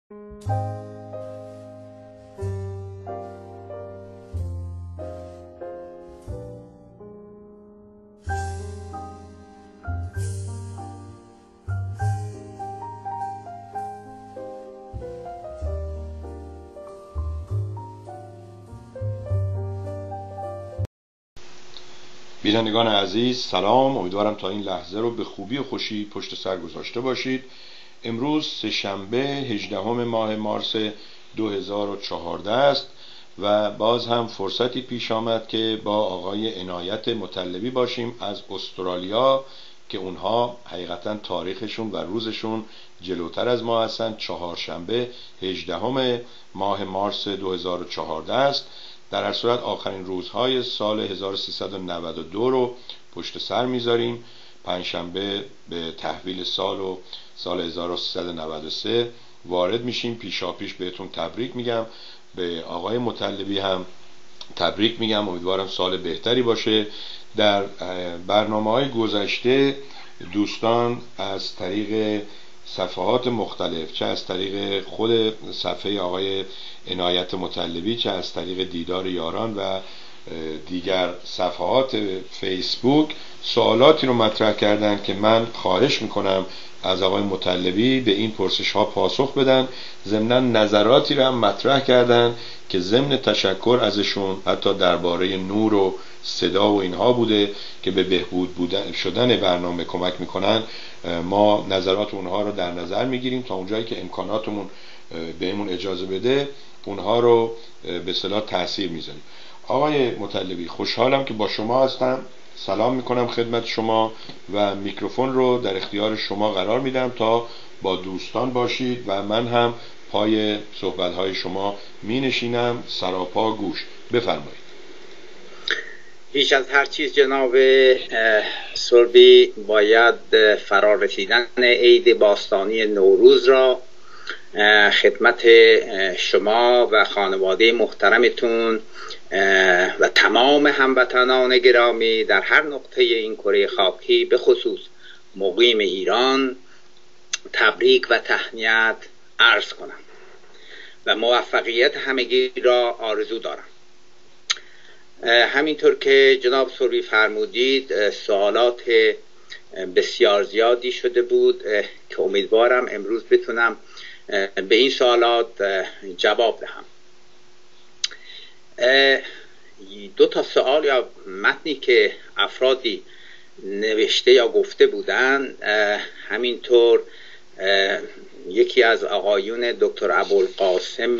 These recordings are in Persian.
بینندگان عزیز سلام، امیدوارم تا این لحظه رو به خوبی و خوشی پشت سر گذاشته باشید. امروز سه‌شنبه 18 ماه مارس 2014 است و باز هم فرصتی پیش آمد که با آقای عنایت مطلبی باشیم از استرالیا که اونها حقیقتا تاریخشون و روزشون جلوتر از ما هستن. چهارشنبه 18 ماه مارس 2014 است. در هر صورت آخرین روزهای سال 1392 رو پشت سر میذاریم. پنجشنبه به تحویل سال و سال 1393 وارد میشیم. پیشاپیش بهتون تبریک میگم، به آقای مطلبی هم تبریک میگم، امیدوارم سال بهتری باشه. در برنامه‌های گذشته دوستان از طریق صفحات مختلف، چه از طریق خود صفحه آقای عنایت مطلبی، چه از طریق دیدار یاران و دیگر صفحات فیسبوک، سوالاتی رو مطرح کردن که من خواهش میکنم از آقای مطلبی به این پرسش ها پاسخ بدن. ضمناً نظراتی رو هم مطرح کردن که ضمن تشکر ازشون حتی درباره نور و صدا و اینها بوده که به بهبود شدن برنامه کمک میکنن. ما نظرات اونها رو در نظر میگیریم تا اونجایی که امکاناتمون بهمون اجازه بده اونها رو به اصطلاح تأثیر میذاریم. آقای مطلبی، خوشحالم که با شما هستم. سلام میکنم خدمت شما و میکروفون رو در اختیار شما قرار میدم تا با دوستان باشید و من هم پای صحبت‌های شما مینشینم سراپا گوش. بفرمایید. بیش از هر چیز جناب سوربی باید فرارسیدن عید باستانی نوروز را خدمت شما و خانواده محترمتون و تمام هموطنان گرامی در هر نقطه این کره خاکی به خصوص مقیم ایران تبریک و تهنیت عرض کنم و موفقیت همگی را آرزو دارم. همینطور که جناب سوربی فرمودید سوالات بسیار زیادی شده بود که امیدوارم امروز بتونم به این سوالات جواب دهم. دو تا سوال یا متنی که افرادی نوشته یا گفته بودن، همینطور یکی از آقایون دکتر ابوالقاسم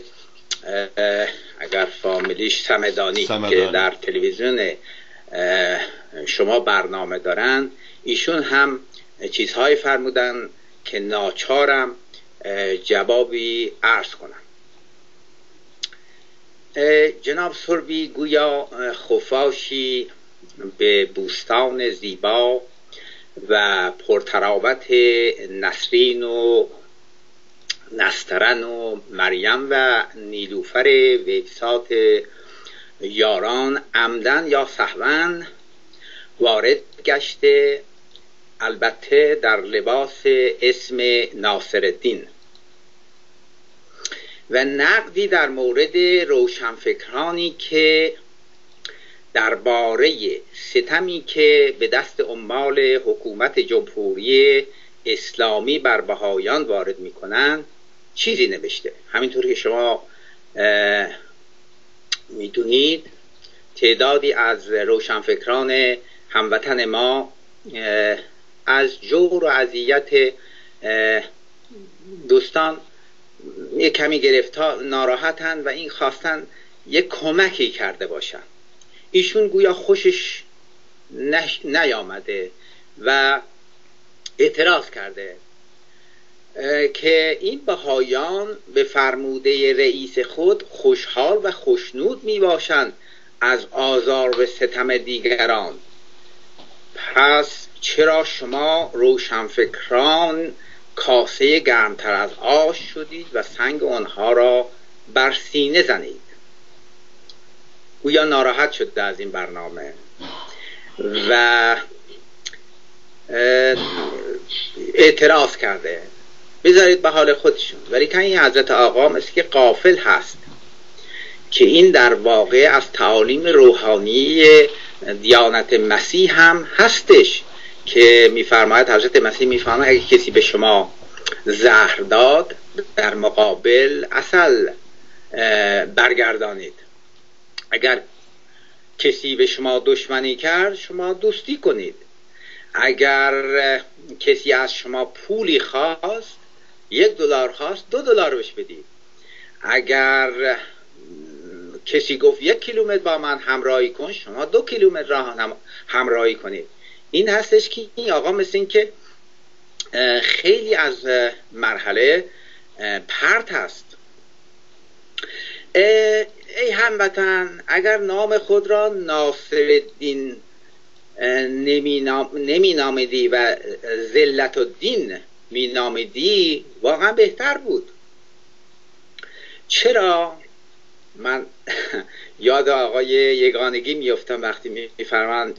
اگر فامیلیش سمدانی که در تلویزیون شما برنامه دارن، ایشون هم چیزهایی فرمودن که ناچارم جوابی عرض کنم. جناب سوربی گویا خفاشی به بوستان زیبا و پرتراوت نسرین و نسترن و مریم و نیلوفر ویسات یاران عمدن یا سهوا وارد گشته، البته در لباس اسم ناصرالدین، و نقدی در مورد روشنفکرانی که درباره ستمی که به دست عمال حکومت جمهوری اسلامی بر بهائیان وارد میکنن چیزی نوشته. همینطور که شما میدونید تعدادی از روشنفکران هموطن ما از جور و اذیت دوستان یک کمی ناراحتن و این خواستن یک کمکی کرده باشن. ایشون گویا خوشش نیامده و اعتراض کرده که این بهائیان به فرموده رئیس خود خوشحال و خوشنود می باشند از آزار و ستم دیگران. پس چرا شما روشنفکران کاسه گرمتر از آش شدید و سنگ آنها را بر سینه زنید؟ گویا ناراحت شده از این برنامه و اعتراض کرده بذارید به حال خودشون. ولی که این حضرت آقا مثل که غافل هست که این در واقع از تعالیم روحانی دیانت مسیح هم هستش که میفرماید، حضرت مسیح میفرماید اگه کسی به شما زهر داد در مقابل عسل برگردانید، اگر کسی به شما دشمنی کرد شما دوستی کنید، اگر کسی از شما پولی خواست، $1 خواست، $2 بهش بدید، اگر کسی گفت 1 کیلومتر با من همراهی کن، شما 2 کیلومتر راه همراهی کنید. این هستش که این آقا مثل این که خیلی از مرحله پرت هست. ای هموطن، اگر نام خود را ناصرالدین نمی نامیدی و ذلت الدین می نامیدی واقعا بهتر بود. چرا؟ من یاد آقای یگانگی میفتم وقتی میفرمایند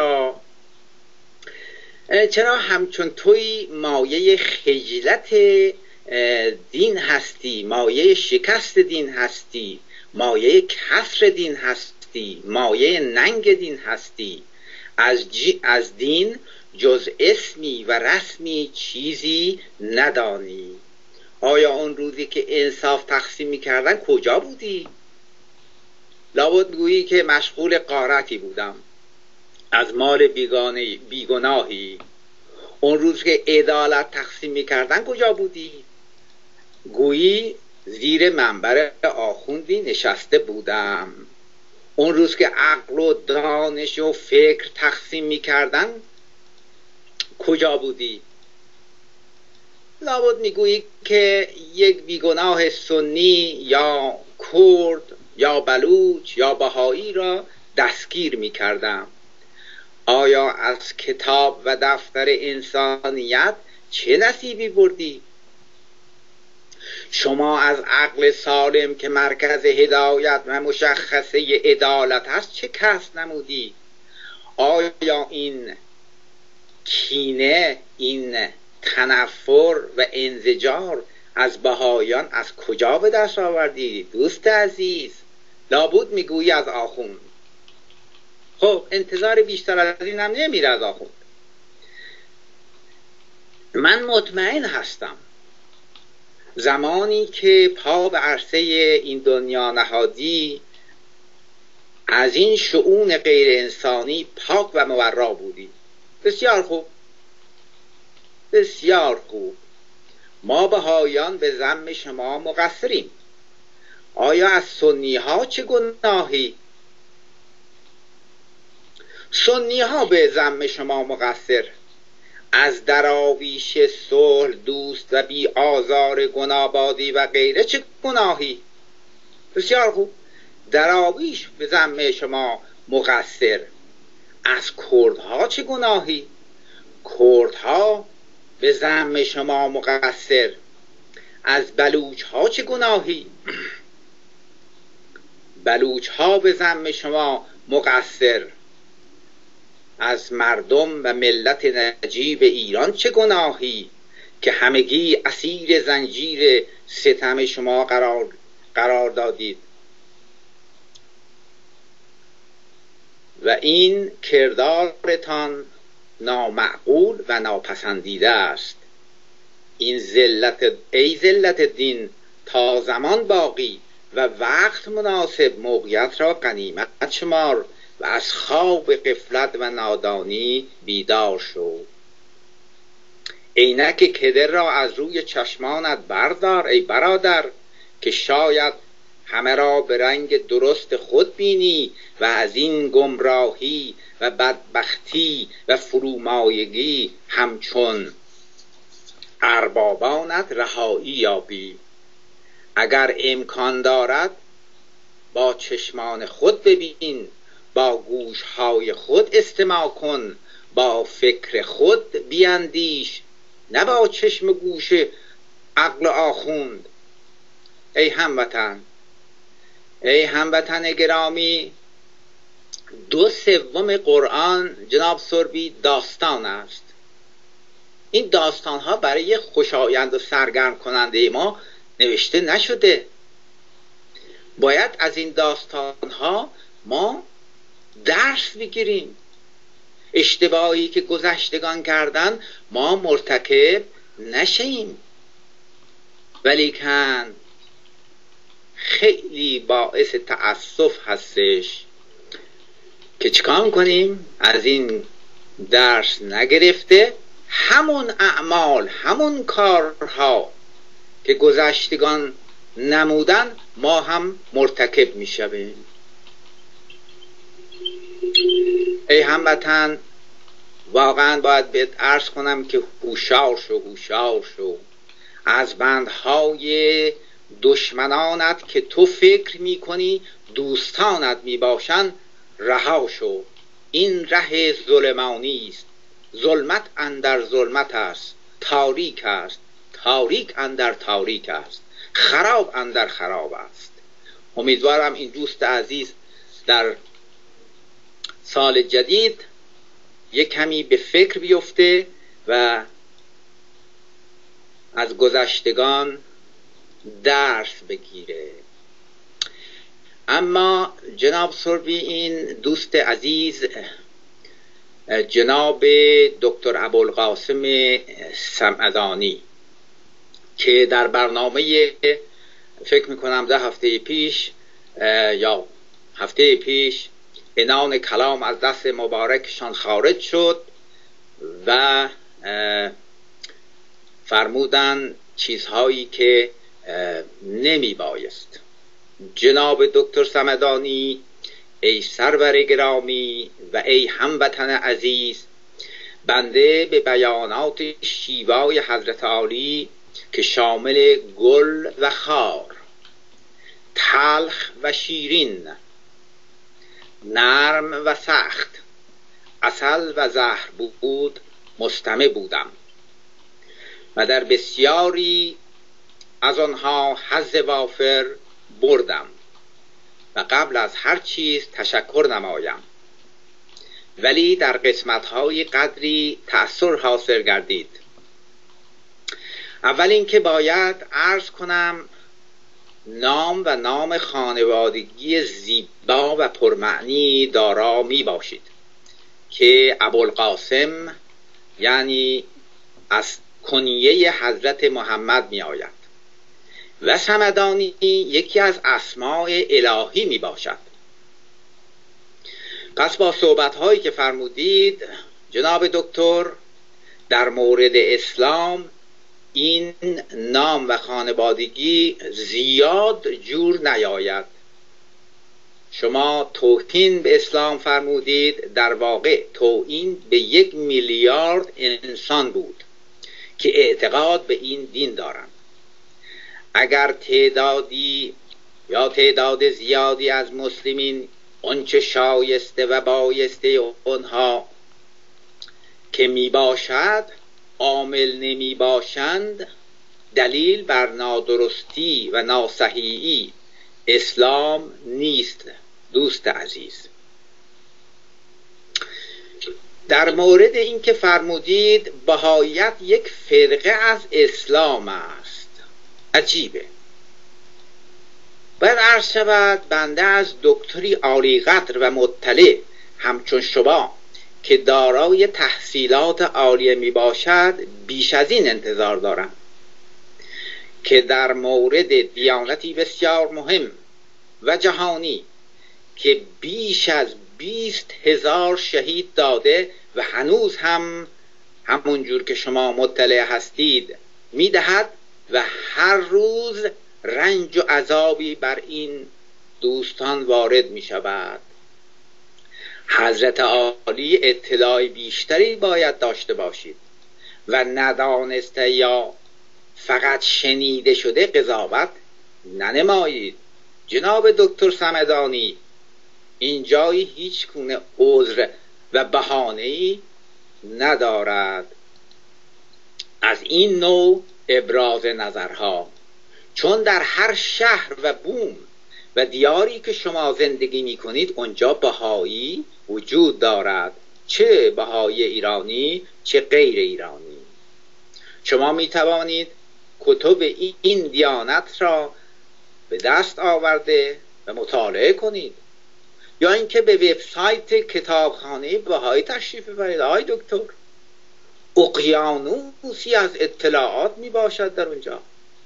چرا همچون توی مایه خجلت دین هستی، مایه شکست دین هستی، مایه کسر دین هستی، مایه ننگ دین هستی، از دین جز اسمی و رسمی چیزی ندانی. آیا اون روزی که انصاف تقسیم می‌کردن کجا بودی؟ لابد گویی که مشغول غارتی بودم از مال بیگناهی. اون روز که عدالت تقسیم می‌کردن کجا بودی؟ گویی زیر منبر آخوندی نشسته بودم. اون روز که عقل و دانش و فکر تقسیم می‌کردن کجا بودی؟ لابد میگویی که یک بیگناه سنی یا کرد یا بلوچ یا بهایی را دستگیر می‌کردم. آیا از کتاب و دفتر انسانیت چه نصیبی بردی؟ شما از عقل سالم که مرکز هدایت و مشخصه عدالت است چه کسب نمودی؟ آیا این کینه، این تنفر و انزجار از بهایان از کجا به دست آوردی؟ دوست عزیز، لابد میگویی از آخوند. خب انتظار بیشتر از این هم نمیره از آخوند. من مطمئن هستم زمانی که پا به عرصه این دنیا نهادی از این شؤون غیر انسانی پاک و مبرا بودی. بسیار خوب، بسیار خوب. ما بهایان به ذم شما مقصریم. آیا از سنی ها چه گناهی؟ سنی ها به ذم شما مقصر. از دراویش صلح دوست و بی آزار گنابادی و غیره چه گناهی؟ بسیار خوب. دراویش به ذم شما مقصر. از کردها چه گناهی؟ کردها به ذم شما مقصر. از بلوچ ها چه گناهی؟ بلوچ ها به ذم شما مقصر. از مردم و ملت نجیب ایران چه گناهی که همگی اسیر زنجیر ستم شما قرار دادید؟ و این کردارتان نامعقول و ناپسندیده است. این ای ذلت دین تا زمان باقی و وقت مناسب موقعیت را غنیمت شمار و از خواب غفلت و نادانی بیدار شو. عینک کدر را از روی چشمانت بردار ای برادر که شاید همه را به رنگ درست خود بینی و از این گمراهی و بدبختی و فرومایگی همچون اربابانت رهایی یابی. اگر امکان دارد با چشمان خود ببین، با گوشهای خود استماع کن، با فکر خود بیندیش، نه با چشم گوش عقل آخوند. ای هموطن گرامی، 2/3 قرآن جناب سربی داستان است. این داستان ها برای خوشایند و سرگرم کننده ما نوشته نشده. باید از این داستان ها ما درس بگیریم. اشتباهی که گذشتگان کردن ما مرتکب نشیم. ولیکن خیلی باعث تأسف هستش که چیکار کنیم؟ از این درس نگرفته همون اعمال، همون کارها که گذشتگان نمودن ما هم مرتکب میشویم. ای هموطن، واقعا باید بهت عرض کنم که هوشیار شو از بندهای دشمنانت که تو فکر میکنی دوستانت میباشند رها شو. این ره ظلمانی است، ظلمت اندر ظلمت است، تاریک است، تاریک اندر تاریک است، خراب اندر خراب است. امیدوارم این دوست عزیز در سال جدید یک کمی به فکر بیفته و از گذشتگان درس بگیره. اما جناب سوربی، این دوست عزیز جناب دکتر ابوالقاسم صمدانی که در برنامه فکر میکنم 10 هفته پیش یا هفته پیش عنان کلام از دست مبارکشان خارج شد و فرمودن چیزهایی که نمی بایست. جناب دکتر صمدانی، ای سرور گرامی و ای هموطن عزیز، بنده به بیانات شیوای حضرت عالی که شامل گل و خار، تلخ و شیرین، نرم و سخت، عسل و زهر بود مستمع بودم و در بسیاری از آنها حظ وافر بردم و قبل از هر چیز تشکر نمایم. ولی در قسمت‌های قدری تأثیر حاصل گردید. اول اینکه باید عرض کنم نام و نام خانوادگی زیبا و پرمعنی دارا می باشید که ابوالقاسم یعنی از کنیه حضرت محمد می آید و صمدانی یکی از اسماء الهی می باشد. پس با صحبت‌هایی که فرمودید جناب دکتر در مورد اسلام، این نام و خانوادگی زیاد جور نیاید. شما توهین به اسلام فرمودید، در واقع توهین به 1 میلیارد انسان بود که اعتقاد به این دین دارند. اگر تعدادی یا تعداد زیادی از مسلمین آنچه شایسته و بایسته آنها که می باشد عامل نمی باشند، دلیل بر نادرستی و ناصحیحی اسلام نیست. دوست عزیز، در مورد این که فرمودید بهاییت یک فرقه از اسلام است، عجیبه. باید عرض شود بنده از دکتری عالی قدر و مطلع همچون شما که دارای تحصیلات عالیه می باشد بیش از این انتظار دارم که در مورد دیانتی بسیار مهم و جهانی که بیش از 20,000 شهید داده و هنوز هم همون جور که شما مطلع هستید میدهد و هر روز رنج و عذابی بر این دوستان وارد می شود. حضرت عالی اطلاع بیشتری باید داشته باشید و ندانسته یا فقط شنیده شده قضاوت ننمایید. جناب دکتر صمدانی، اینجای هیچ گونه عذر و بهانه‌ای ندارد از این نوع ابراز نظرها، چون در هر شهر و بوم و دیاری که شما زندگی می کنید اونجا بهایی وجود دارد، چه بهایی ایرانی چه غیر ایرانی. شما می توانید کتب این دیانت را به دست آورده و مطالعه کنید، یا اینکه به وبسایت کتابخانه بهایی تشریف ببرید. آقای دکتر، اقیانوسی از اطلاعات می باشد در اونجا.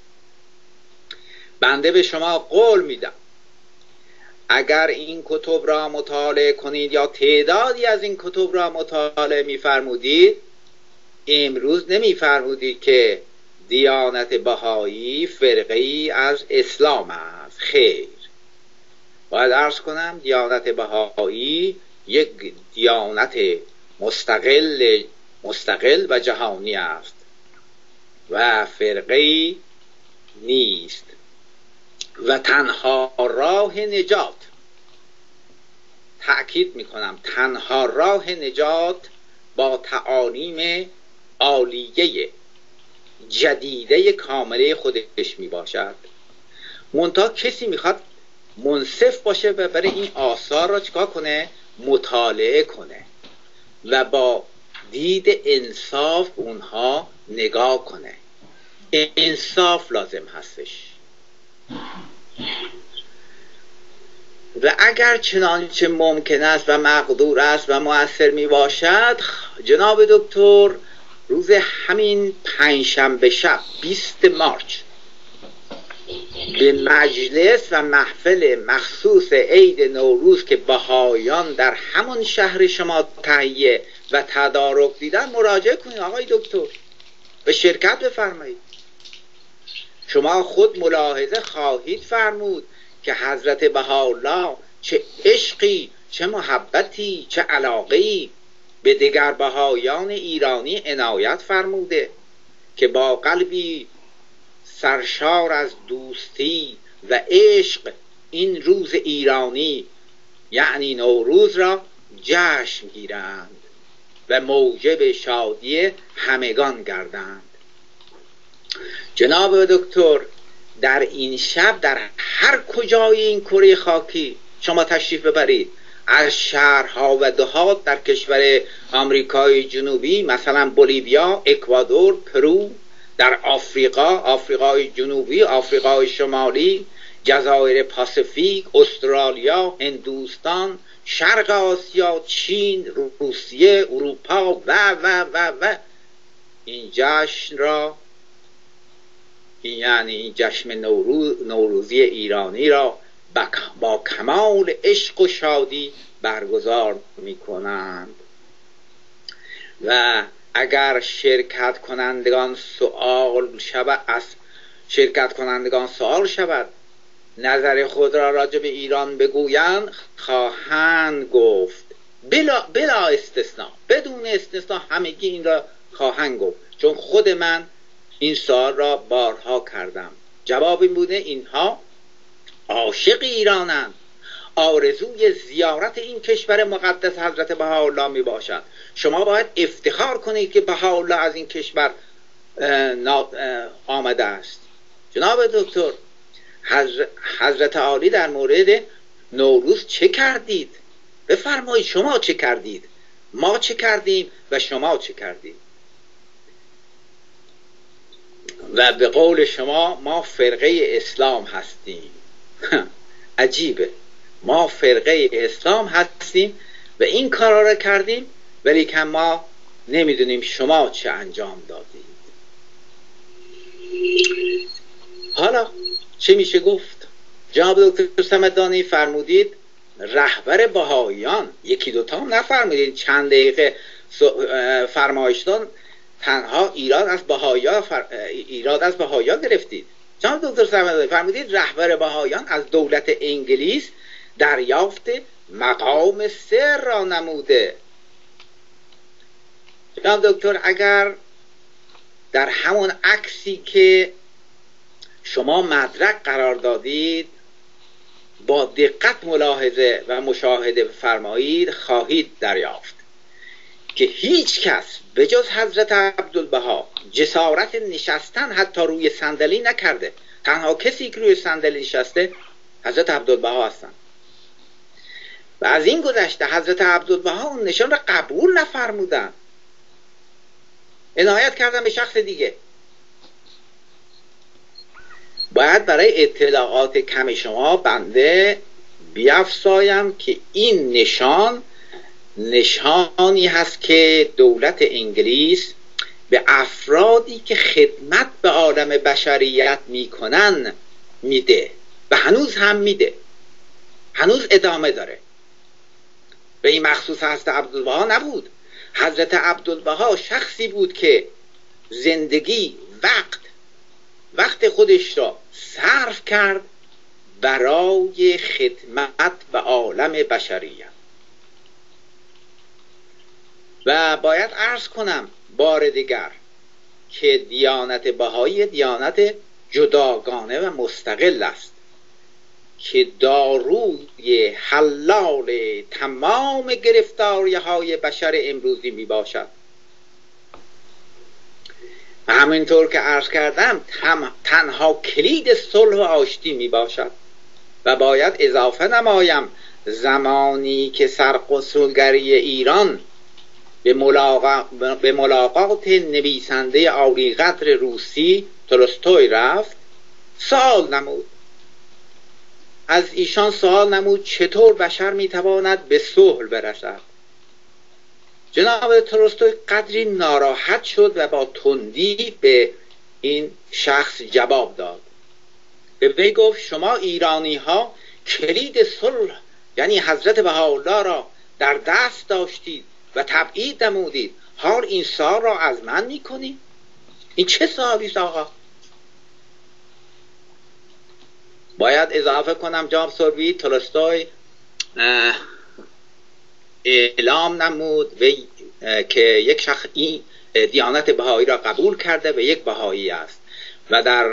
بنده به شما قول میدم اگر این کتب را مطالعه کنید یا تعدادی از این کتب را مطالعه می‌فرمودید، امروز نمی‌فرمودید که دیانت بهایی فرقه‌ای از اسلام است. خیر، باید عرض کنم دیانت بهایی یک دیانت مستقل و جهانی است و فرقه‌ای نیست و تنها راه نجات، تأکید میکنم تنها راه نجات، با تعالیم عالیه جدیده کامله خودش میباشد. منتها کسی میخواد منصف باشه و برای این آثار را چکار کنه؟ مطالعه کنه و با دید انصاف اونها نگاه کنه. انصاف لازم هستش. و اگر چنانچه ممکن است و مقدور است و مؤثر می باشد، جناب دکتر روز همین پنجشنبه شب 20 مارس به مجلس و محفل مخصوص عید نوروز که بهایان در همون شهر شما تهیه و تدارک دیدن مراجعه کنید. آقای دکتر، به شرکت بفرمایید. شما خود ملاحظه خواهید فرمود که حضرت بهاءالله چه عشقی، چه محبتی، چه علاقه‌ای به دیگر بهایان ایرانی عنایت فرموده که با قلبی سرشار از دوستی و عشق این روز ایرانی یعنی نوروز را جشن گیرند و موجب شادی همگان گردند. جناب دکتر، در این شب در هر کجای این کره خاکی شما تشریف ببرید، از شهرها و دهات در کشور آمریکای جنوبی مثلا بولیویا، اکوادور، پرو، در آفریقای جنوبی، آفریقای شمالی، جزایر پاسیفیک، استرالیا، هندوستان، شرق آسیا، چین، روسیه، اروپا و این جشن را، یعنی این جشن نوروزی ایرانی را با کمال عشق و شادی برگزار می کنند. و اگر شرکت کنندگان سوال شود نظر خود را راجع به ایران بگویند، خواهند گفت بلا استثناء، بدون استثناء همگی این را خواهند گفت، چون خود من این سوال را بارها کردم. جواب این بوده اینها عاشق ایرانند، آرزوی زیارت این کشور مقدس حضرت بهاءالله می باشد. شما باید افتخار کنید که بهاءالله از این کشور آمده است. جناب دکتر، حضرت عالی در مورد نوروز چه کردید؟ بفرمایید شما چه کردید؟ ما چه کردیم و شما چه کردید؟ و به قول شما ما فرقه اسلام هستیم. عجیبه، ما فرقه اسلام هستیم و این کارا را کردیم، ولی که ما نمیدونیم شما چه انجام دادید. حالا چه میشه گفت؟ جناب دکتر صمدانی فرمودید رهبر بهاییان، یکی دوتا هم نفرمودید، چند دقیقه فرمایشتان تنها ایراد از بهایا گرفتید. جناب دکتر صمدانی فرمودید رهبر بهایان از دولت انگلیس دریافت مقام سر را نموده. جناب دکتر، اگر در همون عکسی که شما مدرک قرار دادید با دقت ملاحظه و مشاهده فرمایید، خواهید دریافت که هیچ کس به جز حضرت عبدالبها جسارت نشستن حتی روی صندلی نکرده. تنها کسی که روی صندلی نشسته حضرت عبدالبها هستند. و از این گذشته حضرت عبدالبها اون نشان را قبول نفرمودن، عنایت کردن به شخص دیگه. باید برای اطلاعات کم شما بنده بیفزایم که این نشانی هست که دولت انگلیس به افرادی که خدمت به عالم بشریت میکنن میده و هنوز هم میده، هنوز ادامه داره. به این مخصوص حضرت عبدالبها نبود. حضرت عبدالبها شخصی بود که زندگی وقت خودش را صرف کرد برای خدمت به عالم بشریت. و باید عرض کنم بار دیگر که دیانت بهایی دیانت جداگانه و مستقل است که داروی حلال تمام گرفتاری های بشر امروزی می باشد. و همینطور که عرض کردم تنها کلید صلح و آشتی می باشد. و باید اضافه نمایم زمانی که سرقسمگری ایران به ملاقات نویسنده عالی قدر روسی تولستوی رفت، سوال نمود. از ایشان سوال نمود چطور بشر میتواند به صلح برسد. جناب تولستوی قدری ناراحت شد و با تندی به این شخص جواب داد. به وی گفت شما ایرانی ها کلید صلح یعنی حضرت بهاءالله را در دست داشتید و تبعید نمودید، حال این سوال را از من میکنید؟ این چه سوالی است آقا؟ باید اضافه کنم جناب سوربی تولستوی اعلام نمود که یک شخص این دیانت بهایی را قبول کرده و یک بهایی است و در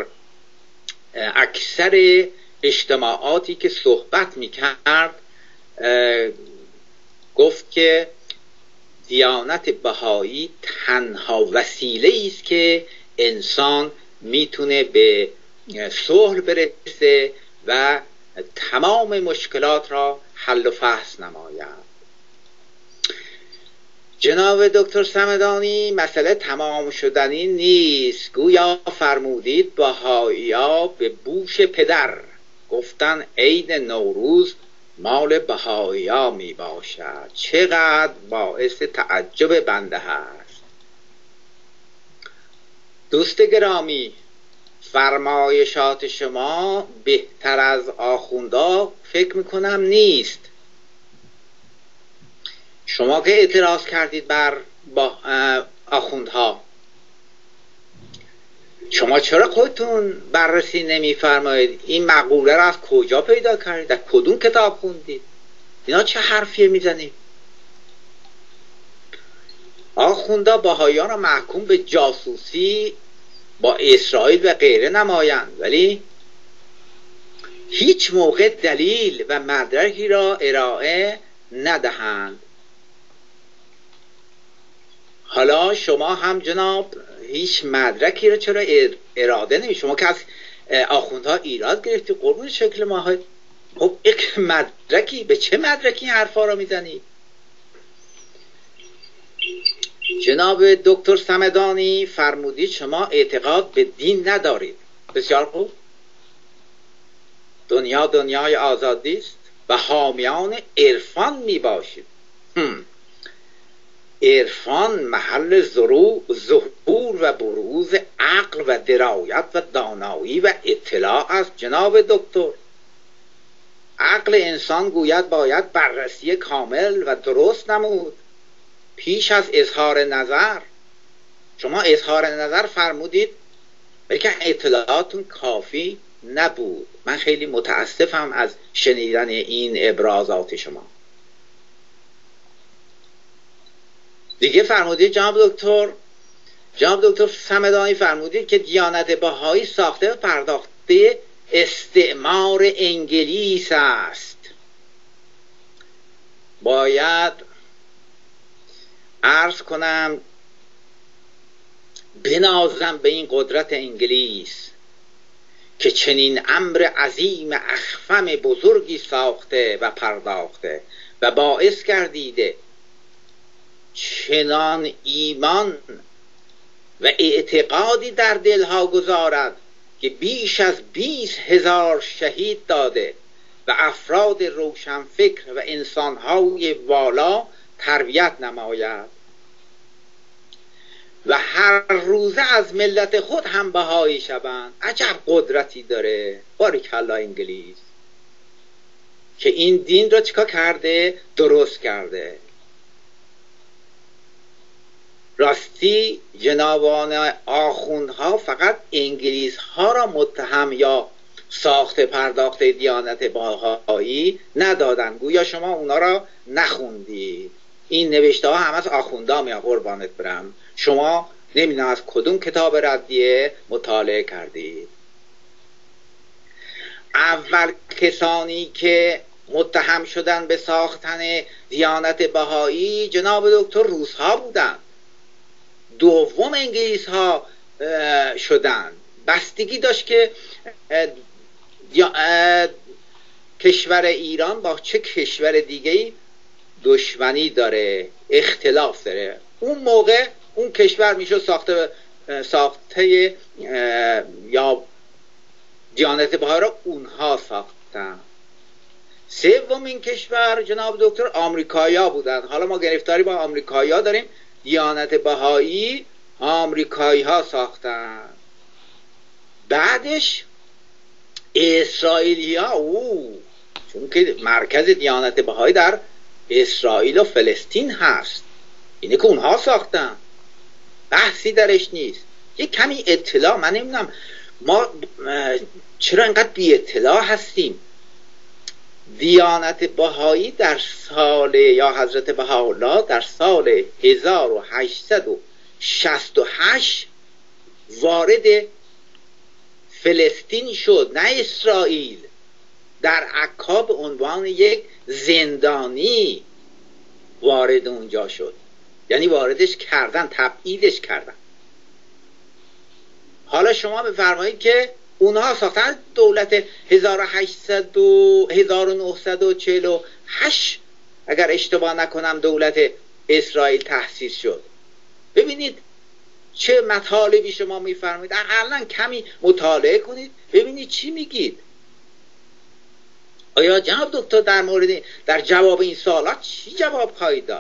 اکثر اجتماعاتی که صحبت میکرد گفت که دیانت بهایی تنها وسیله است که انسان میتونه به صلح برسه و تمام مشکلات را حل و فصل نماید. جناب دکتر صمدانی مسئله تمام شدنی نیست. گویا فرمودید بهائی‌ها به بوش پدر گفتن عید نوروز مال بهائی‌ها می باشد. چقدر باعث تعجب بنده هست. دوست گرامی، فرمایشات شما بهتر از آخوندا فکر میکنم نیست. شما که اعتراض کردید بر آخوندها، شما چرا خودتون بررسی نمیفرمایید؟ این مقوله را از کجا پیدا کردید؟ در کدوم کتاب خوندید؟ اینا چه حرفیه میزنید؟ آخوندا بهائیان را محکوم به جاسوسی با اسرائیل و غیره نمایند، ولی هیچ موقع دلیل و مدرکی را ارائه ندهند. حالا شما هم جناب هیچ مدرکی را چرا اراده نمی؟ شما که از آخوندها ایراد گرفتی قربون شکل ماهای. خب یک مدرکی، به چه مدرکی این حرفا را میزنی؟ جناب دکتر صمدانی فرمودید شما اعتقاد به دین ندارید. بسیار خوب، دنیا دنیای آزادی است و حامیان عرفان می باشید. عرفان محل ظهور و بروز عقل و درایت و دانایی و اطلاع است. جناب دکتر، عقل انسان گوید باید بررسی کامل و درست نمود پیش از اظهار نظر. شما اظهار نظر فرمودید بلکه اطلاعاتون کافی نبود. من خیلی متاسفم از شنیدن این ابرازات شما. دیگه فرمودید جناب دکتر صمدانی فرمودید که دیانت بهایی ساخته و پرداخته استعمار انگلیس است. باید عرض کنم بنازم به این قدرت انگلیس که چنین امر عظیم اخفم بزرگی ساخته و پرداخته و باعث گردیده چنان ایمان و اعتقادی در دلها گذارد که بیش از 20,000 شهید داده و افراد روشنفکر و انسانهای والا تربیت نماید و هر روزه از ملت خود هم بهایی شوند. عجب قدرتی داره. باریکلا انگلیس که این دین را چیکار کرده؟ درست کرده. راستی جنابان آخوندها فقط انگلیس ها را متهم یا ساخت پرداخت دیانت بهایی ندادن، گویا شما اونا را نخوندید. این نوشته ها همه از آخوندا میاد، قربانت برم. شما نمیدونم از کدوم کتاب ردیه مطالعه کردید. اول کسانی که متهم شدن به ساختن دیانت بهایی جناب دکتر روس ها بودند، دوم انگلیس ها شدند. بستگی داشت که کشور ایران با چه کشور دیگه‌ای دشمنی داره، اختلاف داره. اون موقع اون کشور میشه ساخته یا دیانت بهایی را اونها ساختن. سومین کشور جناب دکتر آمریکایی‌ها بودن. حالا ما گرفتاری با آمریکایی‌ها داریم، دیانت بهایی آمریکایی‌ها ساختن. بعدش اسرائیلی‌ها، چون که مرکز دیانت بهایی در اسرائیل و فلسطین هست، اینه که اونها ساختن، بحثی درش نیست. یه کمی اطلاع، من نمیدونم ما چرا اینقدر بی اطلاع هستیم. دیانت بهایی در سال، یا حضرت بهاءالله در سال 1868 وارد فلسطین شد، نه اسرائیل. در عکا به عنوان یک زندانی وارد اونجا شد، یعنی واردش کردن، تبعیدش کردن. حالا شما بفرمایید که اونها ساختن دولت 1948 اگر اشتباه نکنم دولت اسرائیل تأسیس شد. ببینید چه مطالبی شما میفرمایید. اقلا کمی مطالعه کنید ببینید چی میگید. آیا جناب دکتر در جواب این سوالات چی جواب خواهید داد؟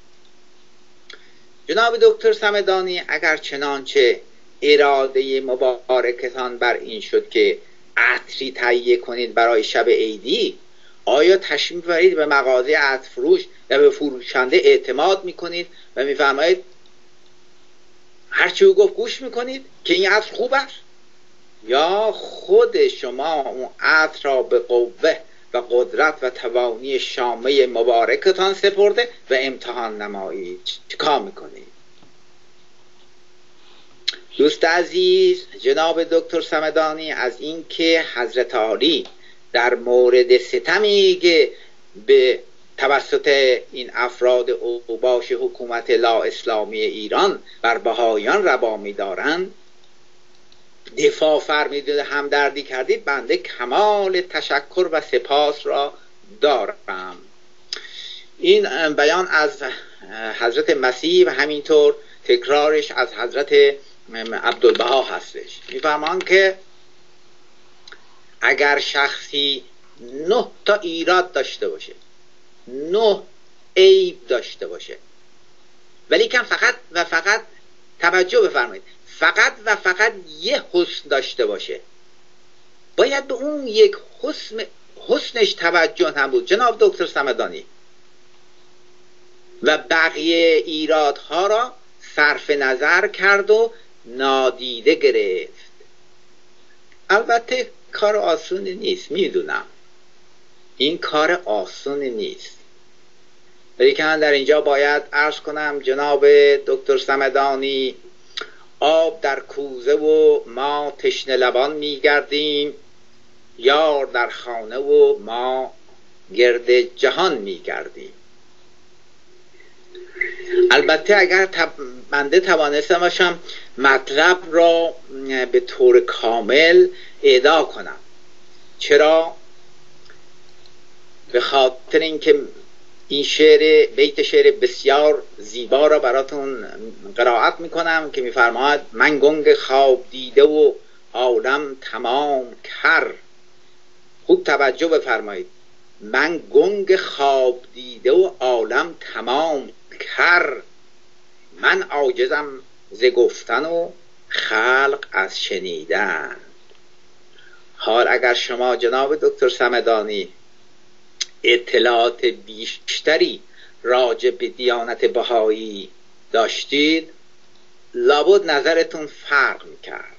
جناب دکتر صمدانی، اگر چنانچه اراده مبارکتان بر این شد که عطری تهیه کنید برای شب عیدی، آیا تشریف برید به مغازه عطر فروش یا به فروشنده اعتماد میکنید و میفرمایید هرچی او گفت گوش میکنید که این عطر خوب است، یا خود شما اون عطر را به قوه و قدرت و توانی شامه مبارکتان سپرده و امتحان نمایید؟ چه کار میکنید؟ دوست عزیز جناب دکتر صمدانی، از اینکه حضرت عالی در مورد ستمی که به توسط این افراد اوباش حکومت لا اسلامی ایران بر بهاییان روا می‌دارند دفاع فرمودید، همدردی کردید، بنده کمال تشکر و سپاس را دارم. این بیان از حضرت مسیح و همینطور تکرارش از حضرت عبدالبها هستش. میفرمان که اگر شخصی 9 تا ایراد داشته باشه، 9 عیب داشته باشه، ولی کم فقط و فقط توجه بفرمایید، فقط و فقط یه حسن داشته باشه، باید به اون یک حسنش توجه هم بود جناب دکتر صمدانی، و بقیه ایرادها را صرف نظر کرد و نادیده گرفت. البته کار آسونی نیست، میدونم این کار آسونی نیست، ولی که من در اینجا باید عرض کنم جناب دکتر صمدانی، آب در کوزه و ما تشنه لبان میگردیم، یار در خانه و ما گرد جهان میگردیم. البته اگر بنده توانستم باشم مطلب را به طور کامل ادا کنم. چرا؟ به خاطر اینکه این بیت شعر بسیار زیبا را براتون قرائت میکنم که میفرماید من گنگ خواب دیده و عالم تمام کر. خوب توجه بفرمایید، من گنگ خواب دیده و عالم تمام کر. من عاجزم ز گفتن و خلق از شنیدن. حال اگر شما جناب دکتر صمدانی اطلاعات بیشتری راجع به دیانت بهایی داشتید، لابد نظرتون فرق میکرد.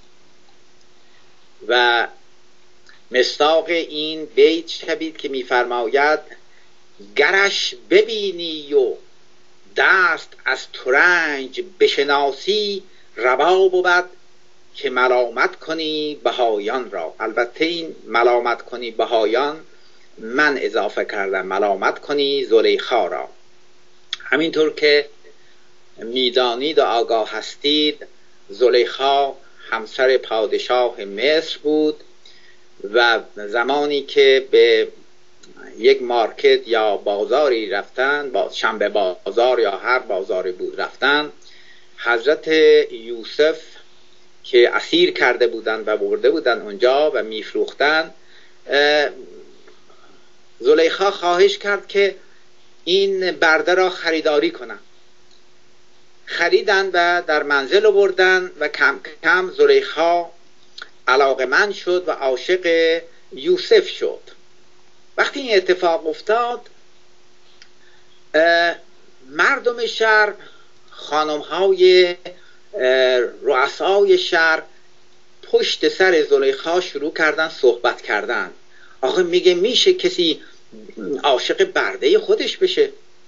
و مصداق این بیت شبید که میفرماید گرش ببینی و دست از ترنج بشناسی، روا بود که ملامت کنی بهایان را. البته این ملامت کنی بهایان من اضافه کردم، ملامت کنی زلیخا را. همینطور که میدانید و آگاه هستید، زلیخا همسر پادشاه مصر بود و زمانی که به یک مارکت یا بازاری رفتن، شنبه بازار یا هر بازاری بود رفتن، حضرت یوسف که اسیر کرده بودن و برده بودن اونجا و میفروختن، زلیخا خواهش کرد که این برده را خریداری کنن. خریدن و در منزل آوردن و کم کم زلیخا علاقمند شد و عاشق یوسف شد. وقتی این اتفاق افتاد، مردم شهر، خانم‌های رؤسای شهر پشت سر زلیخا شروع کردن صحبت کردن. آخه میشه کسی عاشق برده خودش بشه؟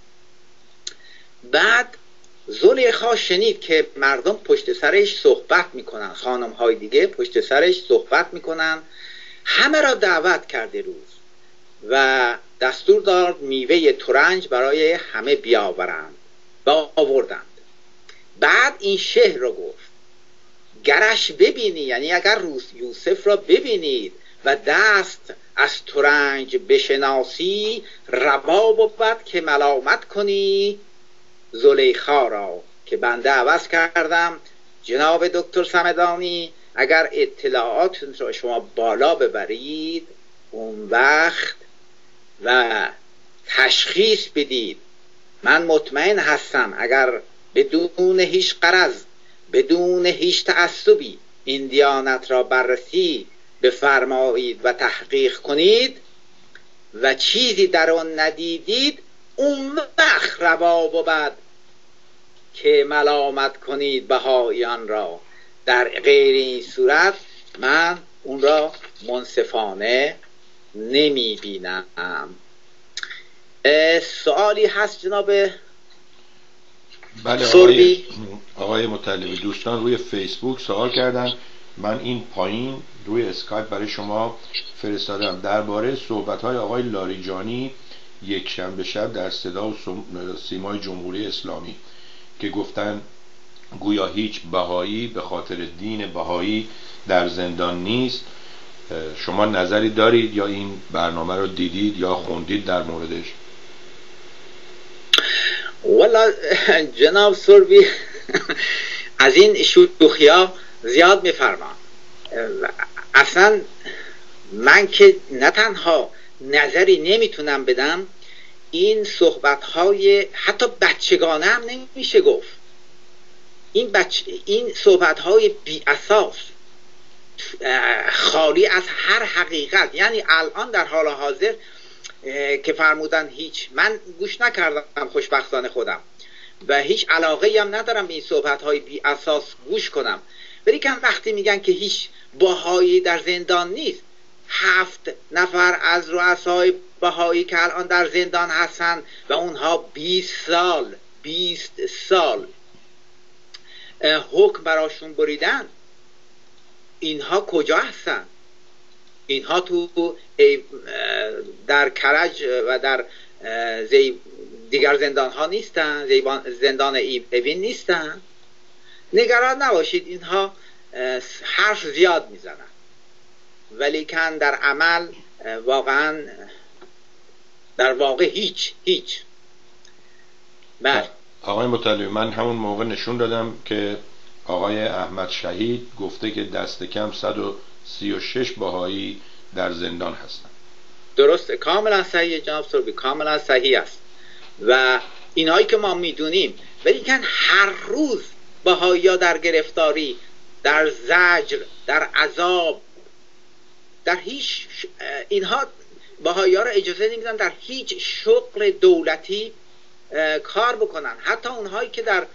بعد زلیخا شنید که مردم پشت سرش صحبت میکنن، خانم‌های دیگه پشت سرش صحبت میکنن. همه را دعوت کرده روز و دستور داد میوه ترنج برای همه بیاورند و آوردند. بعد این شعر رو گفت گرش ببینی، یعنی اگر یوسف را ببینید و دست از ترنج بشناسی، روا بود که ملامت کنی زلیخا را. که بنده عوض کردم. جناب دکتر صمدانی اگر اطلاعات را شما بالا ببرید اون وقت و تشخیص بدید، من مطمئن هستم اگر بدون هیچ غرض، بدون هیچ تعصبی این دیانت را بررسی بفرمایید و تحقیق کنید و چیزی در آن ندیدید، اون وقت روا بود که ملامت کنید بهاییان را. در غیر این صورت من اون را منصفانه نمی بینم. سوالی هست جناب بله سوربی؟ آقای مطلبی، دوستان روی فیسبوک سوال کردن، من این پایین روی اسکایپ برای شما فرستادم درباره صحبت‌های آقای لاریجانی یک شنبه شب در صدا و سیمای جمهوری اسلامی که گفتن گویا هیچ بهایی به خاطر دین بهایی در زندان نیست. شما نظری دارید یا این برنامه رو دیدید یا خوندید در موردش؟ والا جناب سوربی از این شوخی ها زیاد میفرمان. اصلا من که نه تنها نظری نمیتونم بدم، این صحبت های حتی بچگانه هم نمیشه گفت. این صحبت های بی اساس، خالی از هر حقیقت. یعنی الان در حال حاضر که فرمودن من گوش نکردم خوشبختانه خودم و هیچ علاقه هم ندارم به این صحبت های بی اساس گوش کنم، ولی که وقتی میگن که هیچ بهایی در زندان نیست، 7 نفر از رؤسای بهایی که الان در زندان هستن و اونها 20 سال حکم براشون بریدن، اینها کجا هستن؟ اینها تو در کرج و در دیگر زندان ها نیستن؟ زندان اوین نیستن؟ نگران نباشید، اینها حرف زیاد میزنن ولیکن در عمل واقعا در واقع هیچ. آقای مطلبی، من همون موقع نشون دادم که آقای احمد شهید گفته که دست کم 136 بهایی در زندان هستند. درسته، کاملا صحیح جناب سوربی، کاملا صحیح است. و اینایی که ما میدونیم، ولیکن هر روز بهایی‌ها در گرفتاری، در زجر، در عذاب، در هیچ اینها بهایی‌ها را اجازه نمیدن در هیچ شغل دولتی کار بکنن. حتی اونهایی که در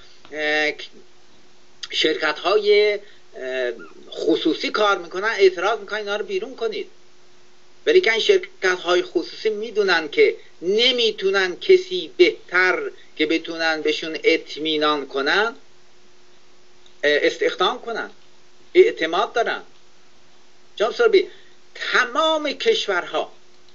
شرکت‌های خصوصی کار میکنن اعتراض میکنن اینا رو بیرون کنید. ولیکن شرکت‌های خصوصی میدونن که نمیتونن کسی بهتر که بتونن بهشون اطمینان کنن استخدام کنن، اعتماد دارن. جناب سوربی، تمام کشورها،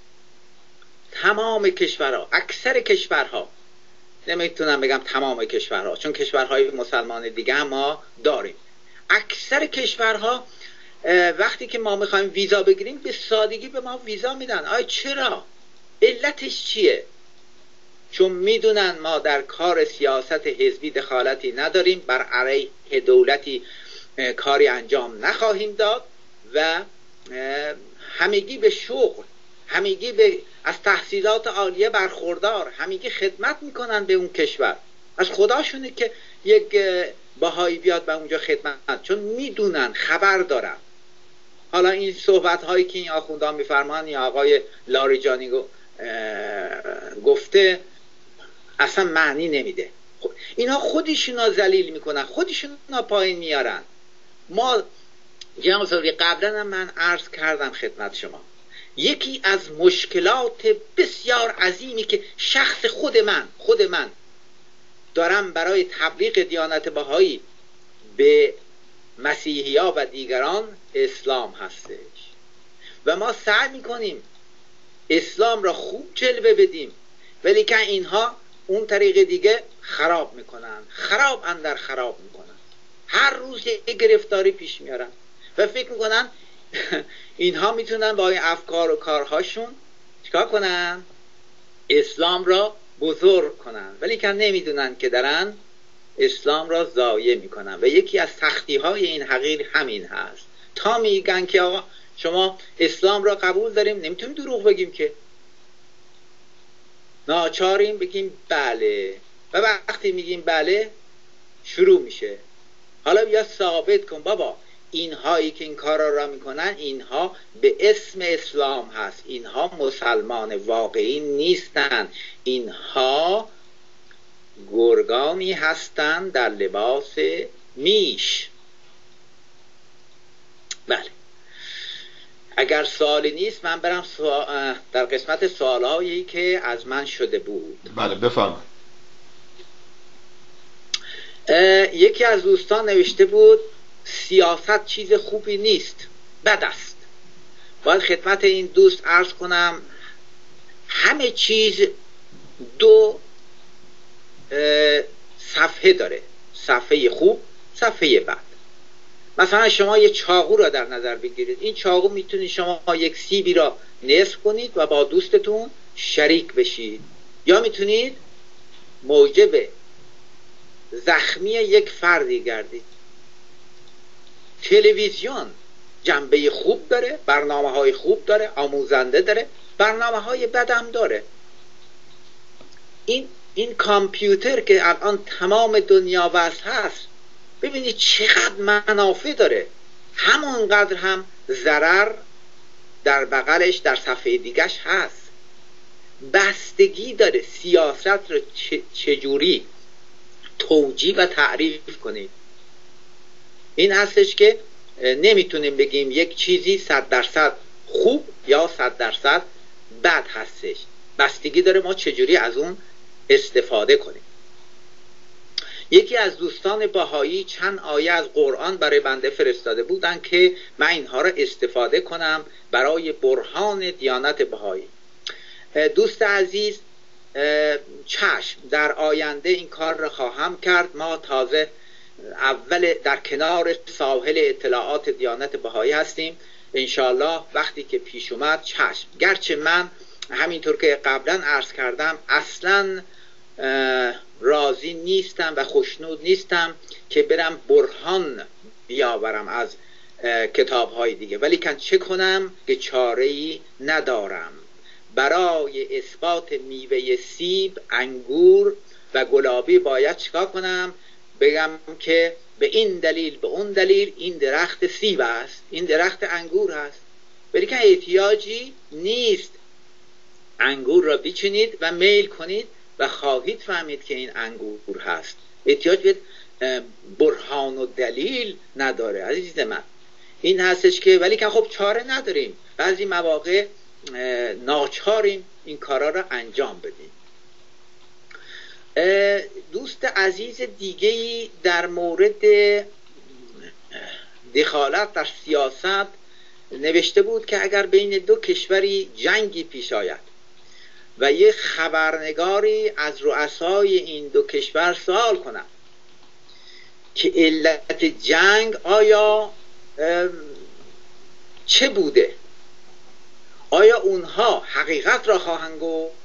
اکثر کشورها، نمیتونم بگم تمام کشورها چون کشورهای مسلمان دیگه هم ما داریم، اکثر کشورها وقتی که ما میخوایم ویزا بگیریم به سادگی به ما ویزا میدن. آیا چرا؟ علتش چیه؟ چون میدونن ما در کار سیاست حزبی دخالتی نداریم، بر علیه دولتی کاری انجام نخواهیم داد و همگی به شغل، همگی به از تحصیلات عالیه برخوردار، همگی خدمت میکنن به اون کشور. از خداشونه که یک بهایی بیاد به اونجا خدمت، چون میدونن، خبر دارن. حالا این صحبت هایی که این آخوندان میفرمان یا آقای لاریجانی گفته اصلا معنی نمیده. اینا خودشونا ذلیل میکنن، خودشونا پایین میارن. ما جناب سوربی قبلا هم من عرض کردم خدمت شما، یکی از مشکلات بسیار عظیمی که شخص خود من دارم برای تبلیغ دیانت بهایی به مسیحی‌ها و دیگران اسلام هستش و ما سعی میکنیم اسلام را خوب جلوه بدیم، ولی که اینها اون طریق دیگه خراب میکنن، خراب میکنن. هر روز یک گرفتاری پیش میارن و فکر میکنن اینها میتونن با این افکار و کارهاشون چیکار کنن؟ اسلام را بزرگ کنن، ولی که نمیدونن که دارن اسلام را ضایع میکنن. و یکی از سختی های این حقیر همین هست. تا میگن که آقا شما اسلام را قبول داریم، نمیتونیم دروغ بگیم که، ناچاریم بگیم بله. و وقتی میگیم بله شروع میشه حالا بیا ثابت کن بابا اینهایی که این کارا را میکنن اینها به اسم اسلام هست، اینها مسلمان واقعی نیستن، اینها گرگانی هستند در لباس میش. بله، اگر سوالی نیست من برم در قسمت سوالایی که از من شده بود. بله بفرمایید. یکی از دوستان نوشته بود سیاست چیز خوبی نیست، بد است. باید خدمت این دوست عرض کنم همه چیز دو صفحه داره، صفحه خوب، صفحه بد. مثلا شما یه چاقو را در نظر بگیرید، این چاقو میتونید شما یک سیبی را نصف کنید و با دوستتون شریک بشید، یا میتونید موجب زخمی یک فردی گردید. تلویزیون جنبه خوب داره، برنامه های خوب داره، آموزنده داره، برنامه های بد هم داره. این کامپیوتر که الان تمام دنیا وصل هست، ببینید چقدر منافع داره، همونقدر هم ضرر در بغلش در صفحه دیگش هست. بستگی داره سیاست رو چجوری توجیه و تعریف کنید. این هستش که نمیتونیم بگیم یک چیزی 100% خوب یا 100% بد هستش، بستگی داره ما چجوری از اون استفاده کنیم. یکی از دوستان بهایی چند آیه از قرآن برای بنده فرستاده بودن که من اینها را استفاده کنم برای برهان دیانت بهایی. دوست عزیز، چشم، در آینده این کار را خواهم کرد. ما تازه اول در کنار ساحل اطلاعات دیانت بهایی هستیم، انشالله وقتی که پیش اومد چشم. گرچه من همینطور که قبلا عرض کردم اصلا راضی نیستم و خوشنود نیستم که برم برهان بیاورم از کتاب‌های دیگه، ولی که چه کنم که چاره‌ای ندارم. برای اثبات میوه سیب، انگور و گلابی باید چیکار کنم؟ بگم که به این دلیل به اون دلیل این درخت سیب است، این درخت انگور است، ولی که احتیاجی نیست. انگور را بچینید و میل کنید و خواهید فهمید که این انگور هست. احتیاج به برهان و دلیل نداره عزیز من. این هستش که ولی که خب چاره نداریم، بعضی مواقع ناچاریم این کارا را انجام بدیم. دوست عزیز دیگه‌ای در مورد دخالت در سیاست نوشته بود که اگر بین دو کشوری جنگی پیش آید و یک خبرنگاری از رؤسای این دو کشور سوال کند که علت جنگ آیا چه بوده، آیا اونها حقیقت را خواهند گفت؟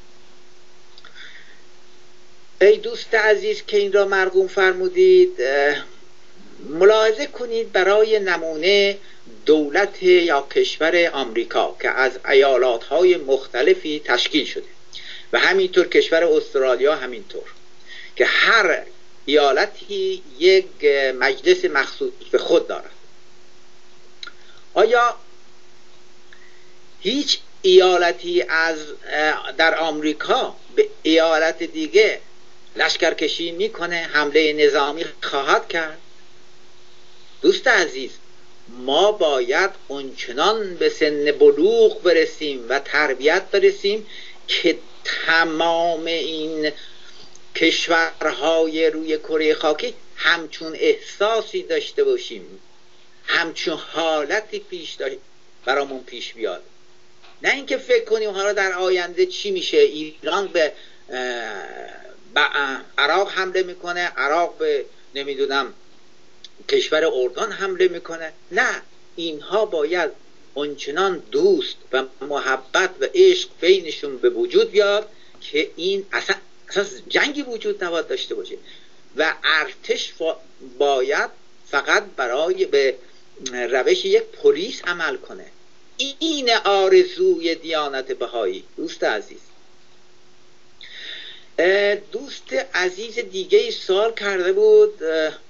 ای دوست عزیز که این را مرقوم فرمودید، ملاحظه کنید برای نمونه دولت یا کشور آمریکا که از ایالات‌های مختلفی تشکیل شده و همینطور کشور استرالیا همینطور که هر ایالتی یک مجلس مخصوص به خود دارد. آیا هیچ ایالتی در آمریکا به ایالت دیگه لشکرکشی میکنه، حمله نظامی خواهد کرد؟ دوست عزیز، ما باید اونچنان به سن بلوغ برسیم و تربیت برسیم که تمام این کشورهای روی کره خاکی همچون احساسی داشته باشیم، همچون حالتی برامون پیش بیاد. نه اینکه فکر کنیم حالا در آینده چی میشه، ایران به عراق حمله میکنه، عراق به نمیدونم کشور اردن حمله میکنه. نه، اینها باید اونچنان دوست و محبت و عشق بینشون به وجود بیاد که این اصلا جنگی وجود نباید داشته باشه و ارتش باید فقط برای به روش یک پلیس عمل کنه. این آرزوی دیانت بهایی. دوست عزیز، دوست عزیز دیگه سوال کرده بود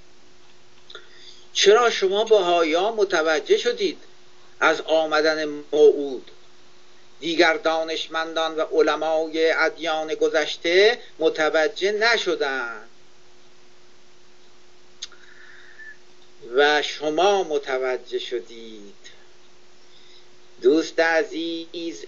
چرا شما بهائی‌ها متوجه شدید از آمدن موعود، دیگر دانشمندان و علمای ادیان گذشته متوجه نشدند و شما متوجه شدید؟ دوست عزیز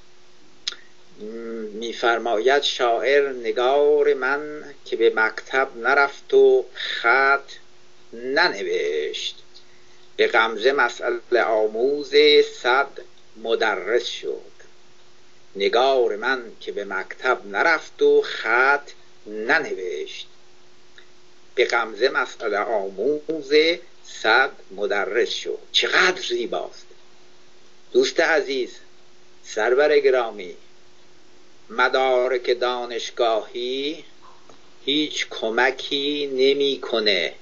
میفرماید شاعر نگار من که به مکتب نرفت و خط ننوشت، به غمزه مسئله آموز صد مدرس شد. نگار من که به مکتب نرفت و خط ننوشت، به غمزه مسئله آموز صد مدرس شد. چقدر زیباست دوست عزیز، سرور گرامی. مدارک دانشگاهی هیچ کمکی نمی‌کنه.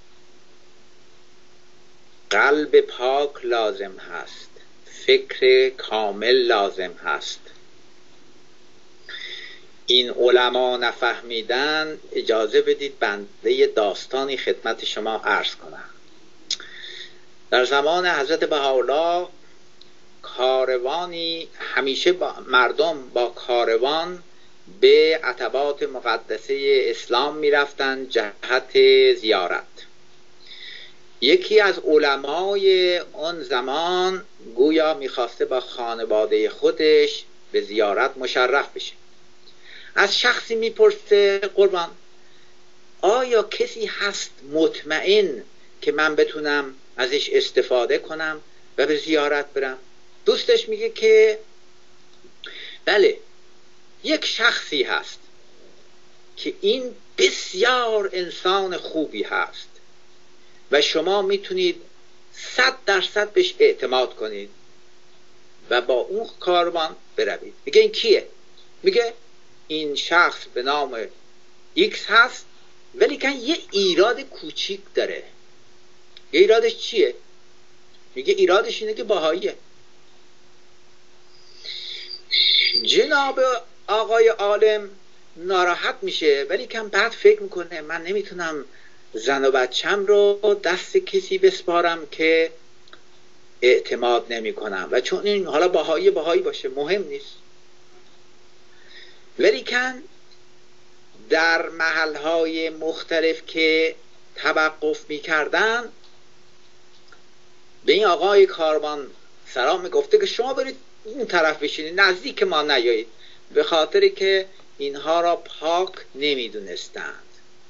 قلب پاک لازم هست، فکر کامل لازم هست. این علما نفهمیدن، اجازه بدید بنده داستانی خدمت شما عرض کنم. در زمان حضرت بهاءالله کاروانی، همیشه مردم با کاروان به عتبات مقدسه اسلام میرفتن جهت زیارت. یکی از علمای اون زمان گویا میخواسته با خانواده خودش به زیارت مشرف بشه. از شخصی میپرسه قربان آیا کسی هست مطمئن که من بتونم ازش استفاده کنم و به زیارت برم؟ دوستش میگه که بله، یک شخصی هست که این بسیار انسان خوبی هست و شما میتونید 100% بهش اعتماد کنید و با اون کاروان بروید. میگه این کیه؟ میگه این شخص به نام ایکس هست، ولی که یه ایراد کوچیک داره. یه ایرادش چیه؟ میگه ایرادش اینه که بهاییه. جناب آقای عالم ناراحت میشه، ولی که بعد فکر میکنه من نمیتونم زن و بچم رو دست کسی بسپارم که اعتماد نمی کنم، و چون این حالا بهایی باشه مهم نیست. ولیکن در محلهای مختلف که توقف می کردن به این آقای کاروان سلام می گفته که شما برید این طرف بشینید، نزدیک ما نیایید، به خاطری که اینها را پاک نمی دونستند.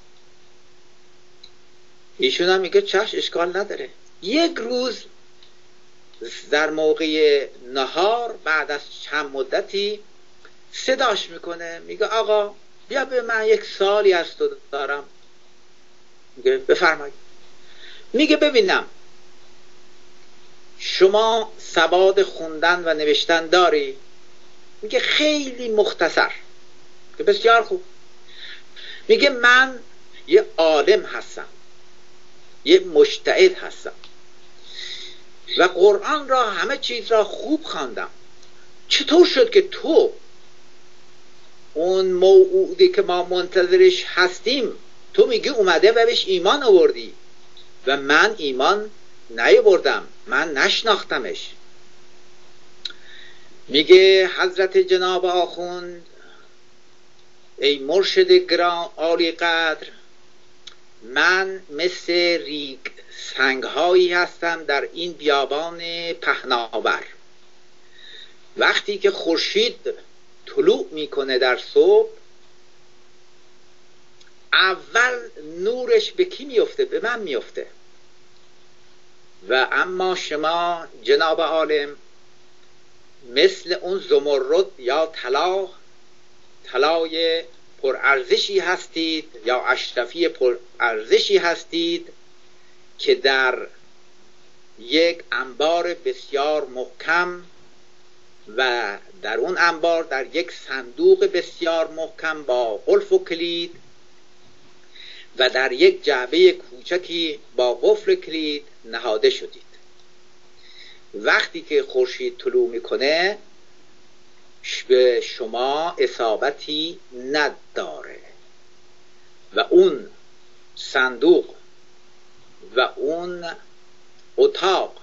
ایشون هم میگه چشم، اشکال نداره. یک روز در موقع نهار بعد از چند مدتی صداش میکنه، میگه آقا بیا به من یک سوالی از تو دارم. میگه بفرمایید. میگه ببینم شما سواد خوندن و نوشتن داری؟ میگه خیلی مختصر. میگه بسیار خوب. میگه من یه عالم هستم، یه مجتهد هستم و قرآن را همه چیز را خوب خواندم. چطور شد که تو اون موعودی که ما منتظرش هستیم تو میگی اومده و بهش ایمان آوردی و من ایمان نیاوردم، من نشناختمش؟ میگه حضرت جناب آخوند ای مرشد گران عالی قدر، من مثل ریگ سنگهایی هستم در این بیابان پهناور. وقتی که خورشید طلوع میکنه در صبح، اول نورش به کی میفته؟ به من میفته. و اما شما جناب عالم مثل اون زمرد یا طلای پرارزشی هستید یا اشرفی پرارزشی هستید که در یک انبار بسیار محکم و در اون انبار در یک صندوق بسیار محکم با قلف و کلید و در یک جعبه کوچکی با قفل کلید نهاده شدید. وقتی که خورشید طلوع میکنه به شما اصابتی نداره و اون صندوق و اون اتاق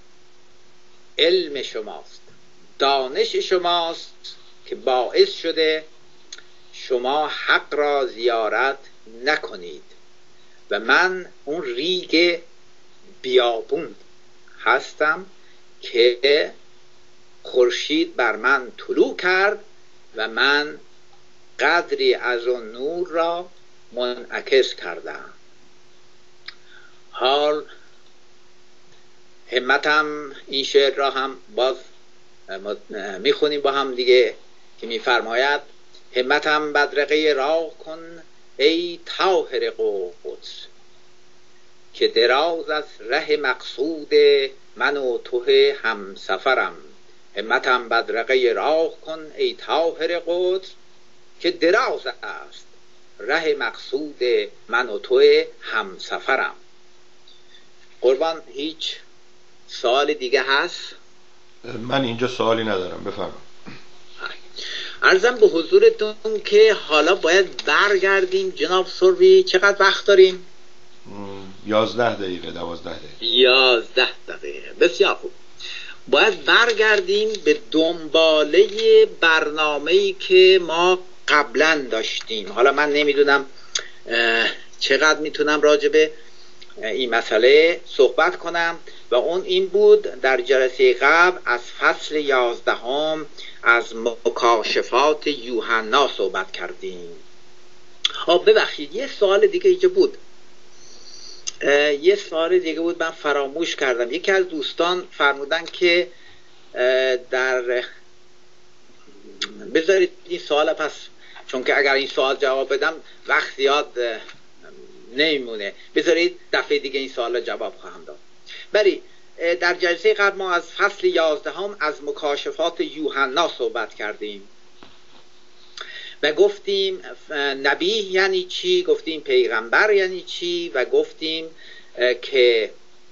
علم شماست، دانش شماست که باعث شده شما حق را زیارت نکنید و من اون ریگ بیابون هستم که خورشید بر من طلوع کرد و من قدری از اون نور را منعکس کردم. حال همتم این شعر را هم باز میخونیم با هم دیگه که میفرماید همتم بدرقه راه کن ای طاهر قدس، که دراز از ره مقصود من و تو هم سفرم. همتم بدرقه راه کن ای طاهر قدس، که دراز است ره مقصود من و تو هم سفرم. قربان هیچ سوال دیگه هست؟ من اینجا سوالی ندارم، بفرمایید. عرضم به حضورتون که حالا باید برگردیم. جناب سوربی چقدر وقت داریم؟ 11 دقیقه 12 دقیقه. 11 دقیقه، بسیار خوب. باید برگردیم به دنباله برنامه‌ای که ما قبلا داشتیم. حالا من نمیدونم چقدر میتونم راجع به این مسئله صحبت کنم و اون این بود در جلسه قبل از فصل 11 از مکاشفات یوحنا صحبت کردیم. ببخشید یه سوال دیگه اینجا بود، من فراموش کردم. یکی از دوستان فرمودن که بذارید این سوال پس، چون که اگر این سوال جواب بدم وقت زیاد نمیمونه، بذارید دفعه دیگه این سوال جواب خواهم داد. ولی در جلسه قبل ما از فصل 11 از مکاشفات یوحنا صحبت کردیم و گفتیم نبی یعنی چی، گفتیم پیغمبر یعنی چی، و گفتیم که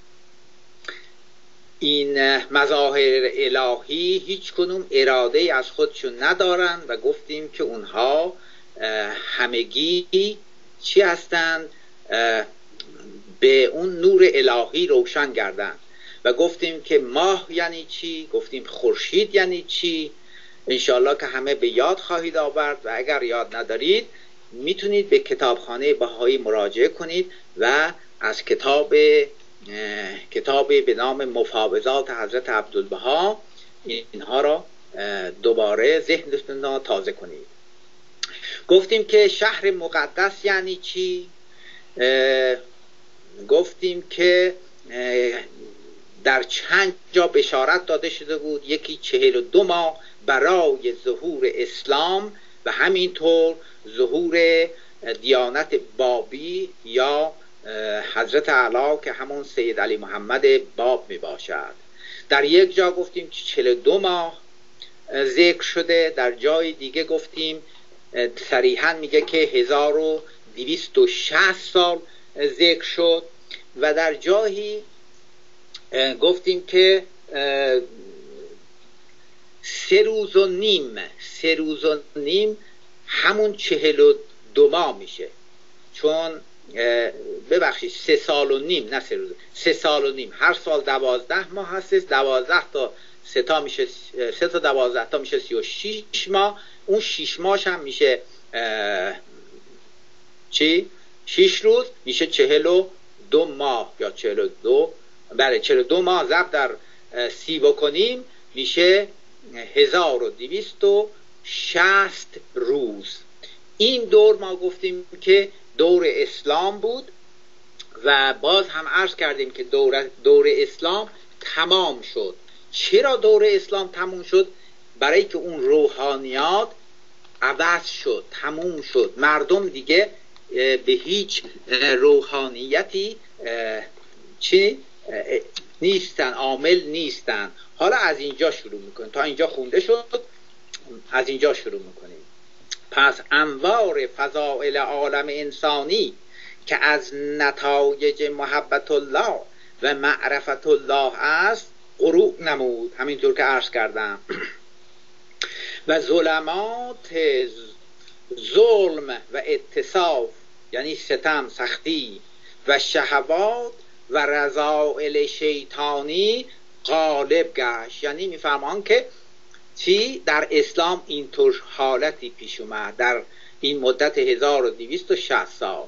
این مظاهر الهی هیچ کنون اراده از خودشون ندارن و گفتیم که اونها همگی چی هستند؟ به اون نور الهی روشن گردن. و گفتیم که ماه یعنی چی، گفتیم خورشید یعنی چی. انشاءالله که همه به یاد خواهید آورد و اگر یاد ندارید میتونید به کتابخانه بهایی مراجعه کنید و از کتابی به نام مفاوضات حضرت عبدالبها اینها را دوباره ذهنتون را تازه کنید. گفتیم که شهر مقدس یعنی چی، گفتیم که در چند جا بشارت داده شده بود، یکی 42 ماه برای ظهور اسلام و همینطور ظهور دیانت بابی یا حضرت اعلی که همون سید علی محمد باب می باشد. در یک جا گفتیم که 42 ماه ذکر شده، در جای دیگه گفتیم صریحا میگه که 1260 سال ذکر شد و در جایی گفتیم که 3 روز و نیم همون 42 ماه میشه، چون ببخشید 3 سال و نیم، نه 3 روز، 3 سال و نیم. هر سال 12 ماه هست، 12 تا 3 تا میشه 3 تا 12 تا میشه 36 ماه. اون 6 ماهش هم میشه چی؟ 6 روز میشه 42 ماه یا 42. بله 42 ماه ضرب در 30 بکنیم میشه 1260 روز. این دور ما گفتیم که دور اسلام بود و باز هم عرض کردیم که دور اسلام تمام شد. چرا دور اسلام تمام شد؟ برای که اون روحانیات عوض شد، تموم شد. مردم دیگه به هیچ روحانیتی نیستن، عامل نیستن. حالا از اینجا شروع میکنیم، تا اینجا خونده شد، از اینجا شروع میکنیم. پس انوار فضائل عالم انسانی که از نتایج محبت الله و معرفت الله است غروب نمود، همینطور که عرض کردم. و ظلمات ظلم و اتصاف یعنی ستم، سختی و شهوات و رذائل شیطانی غالب گشت. یعنی میفرمان که چی در اسلام اینطور حالتی پیش اومد در این مدت 1260 سال.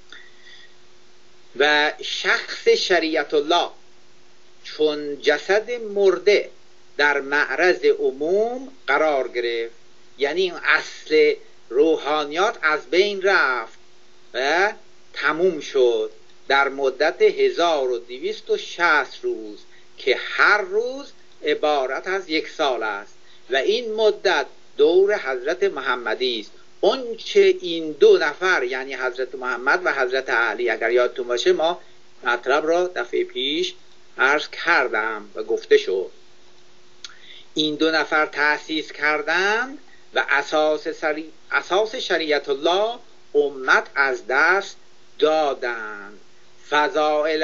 و شخص شریعت الله چون جسد مرده در معرض عموم قرار گرفت، یعنی این اصل روحانیات از بین رفت و تموم شد در مدت 1260 روز که هر روز عبارت از 1 سال است و این مدت دور حضرت محمدی است. اون چه این 2 نفر یعنی حضرت محمد و حضرت علی، اگر یادتون باشه ما مطلب را دفعه پیش عرض کردم و گفته شد، این 2 نفر تأسیس کردند و اساس شریعت الله امت از دست دادند. فضائل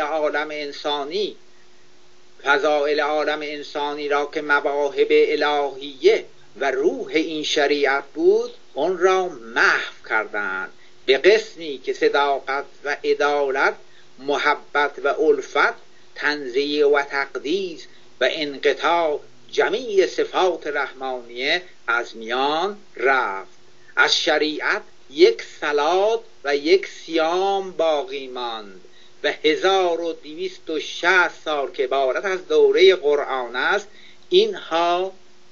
عالم انسانی را که مواهب الهیه و روح این شریعت بود اون را محو کردند به قسمی که صداقت و عدالت، محبت و الفت، تنزیه و تقدیس و انقطاع جمیع صفات رحمانیه از میان رفت. از شریعت 1 صلات و 1 صیام باقی ماند و 1260 سال که عبارت از دوره قرآن است اینها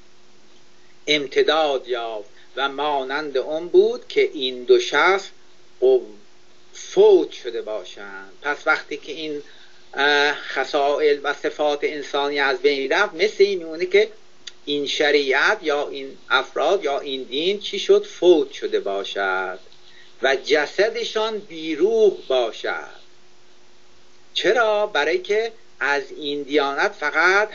امتداد یافت و مانند اون بود که این 2 شخص فوت شده باشند. پس وقتی که این خصائل و صفات انسانی از بین رفت، مثل این میمونه که این شریعت یا این افراد یا این دین چی شد؟ فوت شده باشد و جسدشان بیروح باشد. چرا؟ برای که از این دیانت فقط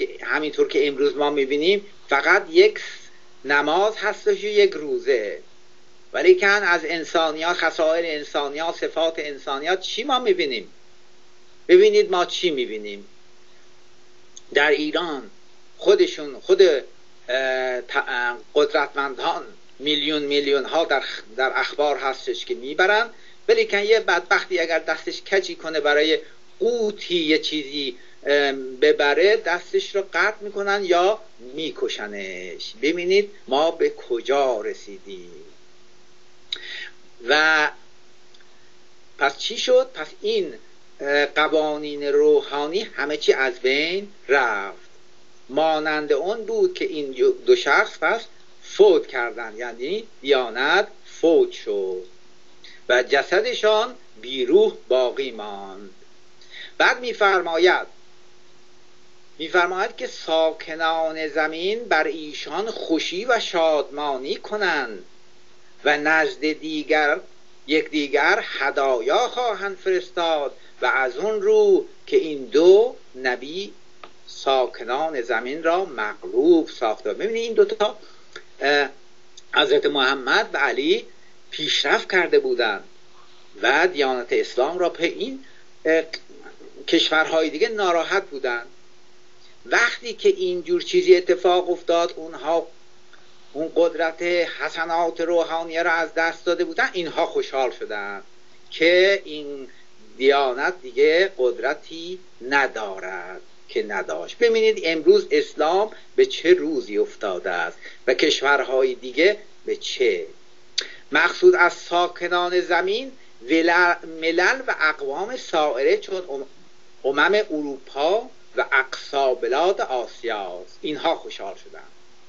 همینطور که امروز ما میبینیم فقط 1 نماز هستش و 1 روزه. ولیکن از انسانیات، خصائل انسانیات، صفات انسانیات چی ما میبینیم؟ ببینید ما چی میبینیم در ایران. خود قدرتمندان میلیون ها در اخبار هستش که میبرن، ولیکن یه بدبختی اگر دستش کجی کنه برای قوتی یه چیزی ببره، دستش رو قطع میکنن یا میکشنش. ببینید ما به کجا رسیدیم. و پس چی شد؟ پس این قوانین روحانی همه چی از بین رفت. مانند اون بود که این دو شخص پس فوت کردن، یعنی دیانت فوت شد و جسدشان بی روح باقی ماند. بعد میفرماید که ساکنان زمین بر ایشان خوشی و شادمانی کنند و نزد یکدیگر هدایا خواهند فرستاد و از اون رو که این دو نبی ساکنان زمین را مغلوب ساخته. ببینید این دوتا حضرت محمد و علی پیشرفت کرده بودند و دیانت اسلام را به این کشورهای دیگه ناراحت بودند. وقتی که اینجور چیزی اتفاق افتاد، اونها اون قدرت حسنات روحانیه را از دست داده بودن، اینها خوشحال شدند که این دیانت دیگه قدرتی ندارد که نداشت. ببینید امروز اسلام به چه روزی افتاده است و کشورهای دیگه به چه. مقصود از ساکنان زمین ملل و اقوام سائره چون امم اروپا و اقصا بلاد آسیاست. اینها خوشحال شدند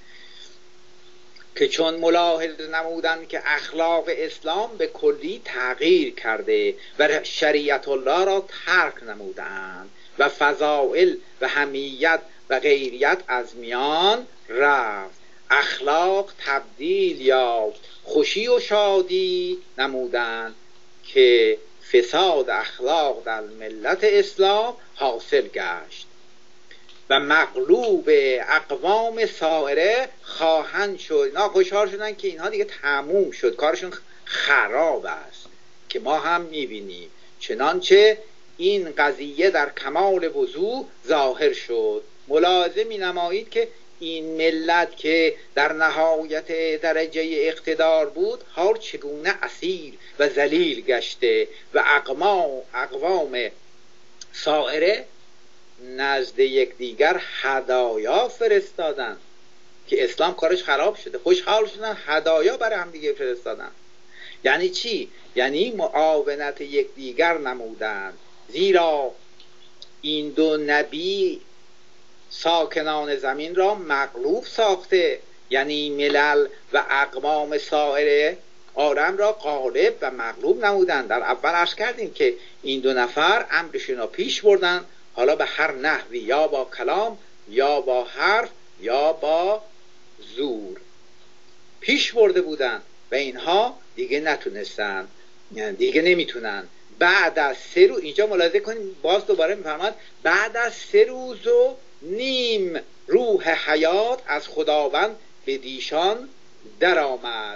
که چون ملاحظه نمودند که اخلاق اسلام به کلی تغییر کرده و شریعت الله را ترک نمودند و فضائل و حمیت و غیریت از میان رفت، اخلاق تبدیل یافت، خوشی و شادی نمودند که فساد اخلاق در ملت اسلام حاصل گشت و مغلوب اقوام سائره خواهند شد. اینا خوشحال شدن که اینها دیگه تموم شد، کارشون خراب است که ما هم میبینیم. چنانچه این قضیه در کمال وضوح ظاهر شد. ملاحظه می نمایید که این ملت که در نهایت درجه اقتدار بود، حال چگونه اسیر و ذلیل گشته و اقوام سائره نزد یکدیگر هدایا فرستادن که اسلام کارش خراب شده. خوشحال شدن، هدایا برای هم دیگه فرستادن. یعنی چی؟ یعنی معاونت یکدیگر نمودند، زیرا این دو نبی ساکنان زمین را مغلوب ساخته، یعنی ملل و اقوام سائر عالم را غالب و مغلوب نمودند. در اول عرض کردیم که این دو نفر امرشون را پیش بردن، حالا به هر نحوی، یا با کلام یا با حرف یا با زور پیش برده بودند و اینها دیگه نتونستند، یعنی دیگه نمیتونن. بعد از 3 روز، اینجا ملاحظه کنید باز دوباره میفرماد بعد از 3 روز و نیم روح حیات از خداوند به دیشان در آمد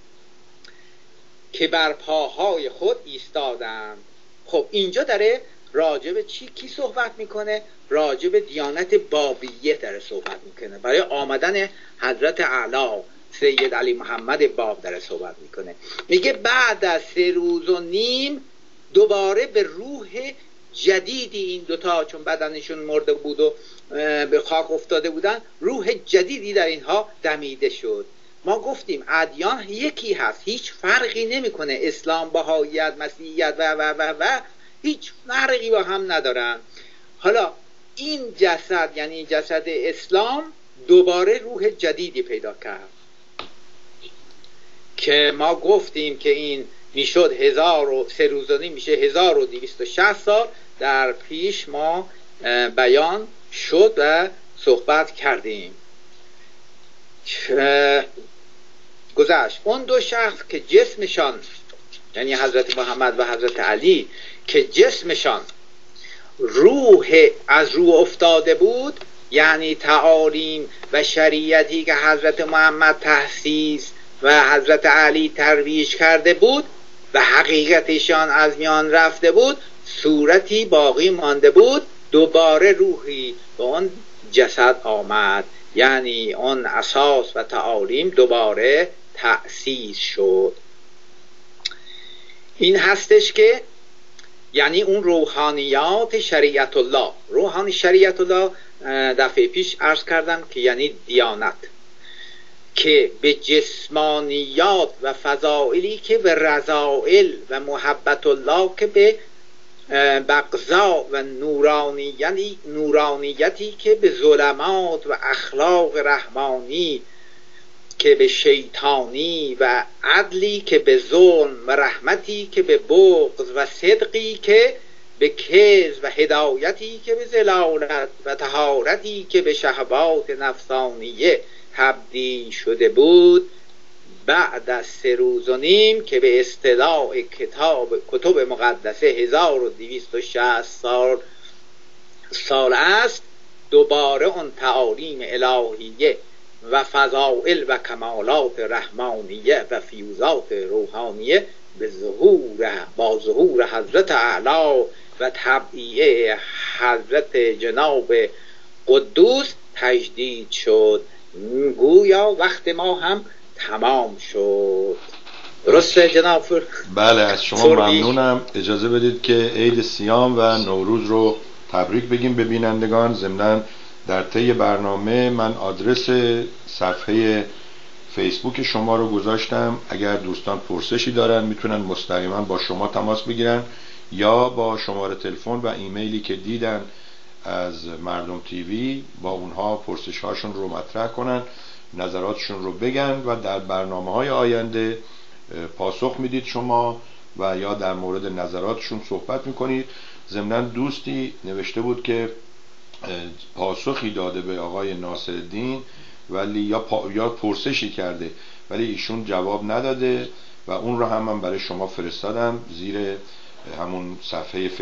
که بر پاهای خود ایستادند. خب اینجا داره راجب کی صحبت میکنه؟ راجب دیانت بابیه داره صحبت میکنه. برای آمدن حضرت اعلی سید علی محمد باب داره صحبت میکنه. میگه بعد از 3 روز و نیم دوباره به روح جدیدی این دوتا، چون بدنشون مرده بود و به خاک افتاده بودن، روح جدیدی در اینها دمیده شد. ما گفتیم ادیان یکی هست، هیچ فرقی نمیکنه. اسلام، بهاییت، مسیحیت و هیچ فرقی با هم ندارن. حالا این جسد، یعنی جسد اسلام، دوباره روح جدیدی پیدا کرد که ما گفتیم که این میشد 3 روز و نیم میشه 1260 سال. در پیش ما بیان شد و صحبت کردیم. گذشت اون دو شخص که جسمشان، یعنی حضرت محمد و حضرت علی، که جسمشان از روح افتاده بود، یعنی تعالیم و شریعتی که حضرت محمد تأسیس و حضرت علی ترویج کرده بود و حقیقتشان از میان رفته بود، صورتی باقی مانده بود، دوباره روحی به اون جسد آمد، یعنی اون اساس و تعالیم دوباره تأسیس شد. این هستش که یعنی اون روحانیات شریعت الله. روحانی شریعت الله دفعه پیش عرض کردم که یعنی دیانت، که به جسمانیات و فضائلی که به رذائل و محبت الله که به بغضا و نورانیتی که به ظلمات و اخلاق رحمانی که به شیطانی و عدلی که به ظلم و رحمتی که به بغض و صدقی که به کذب و هدایتی که به ضلالت و طهارتی که به شهوات نفسانیه تبدیل شده بود، بعد از 3 روز و نیم که به اصطلاح کتب مقدسه 1260 سال است، دوباره اون تعالیم الهیه و فضائل و کمالات رحمانیه و فیوزات روحانیه با ظهور حضرت اعلی و تبعیه حضرت جناب قدوس تجدید شد. گویا وقت ما هم تمام شد. درسته جناب؟ بله، از شما ممنونم. اجازه بدید که عید سیام و نوروز رو تبریک بگیم به بینندگان. ضمناً در طی برنامه من آدرس صفحه فیسبوک شما رو گذاشتم. اگر دوستان پرسشی دارن میتونن مستقیما با شما تماس بگیرن یا با شماره تلفن و ایمیلی که دیدن از مردم تیوی با اونها پرسش هاشون رو مطرح کنن، نظراتشون رو بگن و در برنامه های آینده پاسخ میدید شما و یا در مورد نظراتشون صحبت میکنید. ضمناً دوستی نوشته بود که پاسخی داده به آقای ناصرالدین ولی یا پرسشی کرده ولی ایشون جواب نداده و اون رو هم من برای شما فرستادم زیر همون صفحه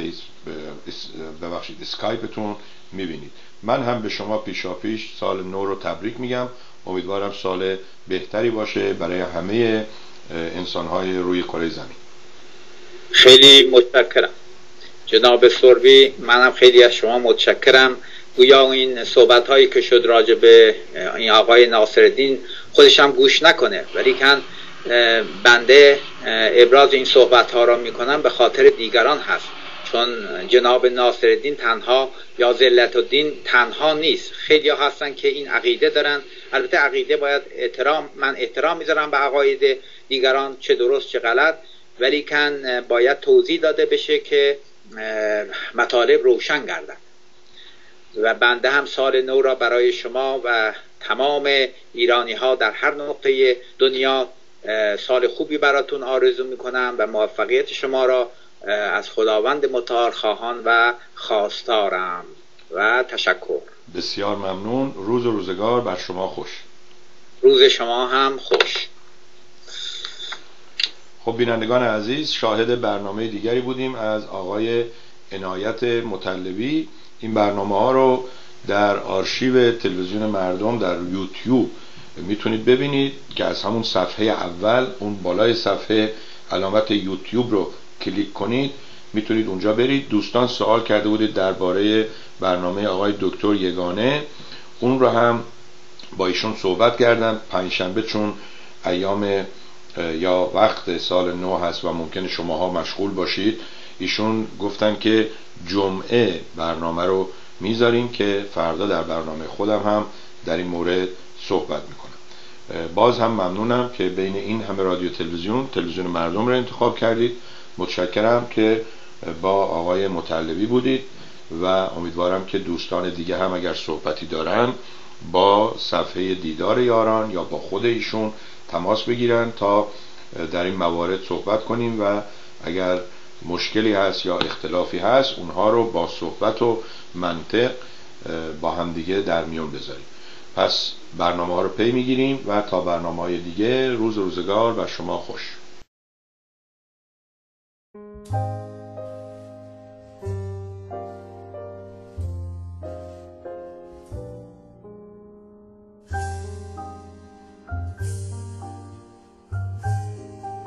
اسکایپتون میبینید. من هم به شما پیشاپیش سال نو رو تبریک میگم. امیدوارم سال بهتری باشه برای همه انسانهای روی کره زمین. خیلی متشکرم جناب سوربی. منم خیلی از شما متشکرم. گویا این صحبت هایی که شد راجع به این آقای ناصرالدین خودش هم گوش نکنه، ولی کن بنده ابراز این صحبت ها را میکنم به خاطر دیگران هست، چون جناب ناصرالدین تنها یا ذلت الدین تنها نیست. خیلی ها هستن که این عقیده دارن. البته عقیده باید من احترام میذارم به عقاید دیگران، چه درست چه غلط، ولی کن باید توضیح داده بشه که مطالب روشن گردن. و بنده هم سال نو را برای شما و تمام ایرانی ها در هر نقطه دنیا سال خوبی براتون آرزو میکنم و موفقیت شما را از خداوند متعال خواهان و خواستارم و تشکر. بسیار ممنون. روز و روزگار بر شما خوش. روز شما هم خوش. خب بینندگان عزیز، شاهد برنامه دیگری بودیم از آقای عنایت مطلبی. این برنامه ها رو در آرشیو تلویزیون مردم در یوتیوب میتونید ببینید که از همون صفحه اول اون بالای صفحه علامت یوتیوب رو کلیک کنید، میتونید اونجا برید. دوستان سوال کرده بودید درباره برنامه آقای دکتر یگانه، اون رو هم با ایشون صحبت کردم. پنجشنبه چون ایام یا وقت سال نو هست و ممکنه شماها مشغول باشید، ایشون گفتن که جمعه برنامه رو میذاریم که فردا در برنامه خودم هم در این مورد صحبت میکنم. باز هم ممنونم که بین این همه رادیو تلویزیون مردم رو انتخاب کردید. متشکرم که با آقای مطلبی بودید و امیدوارم که دوستان دیگه هم اگر صحبتی دارن با صفحه دیدار یاران یا با خود ایشون تماس بگیرن تا در این موارد صحبت کنیم و اگر مشکلی هست یا اختلافی هست اونها رو با صحبت و منطق با همدیگه در میون بذاریم. پس برنامه ها رو پی میگیریم و تا برنامه های دیگه روز و روزگار و شما خوش.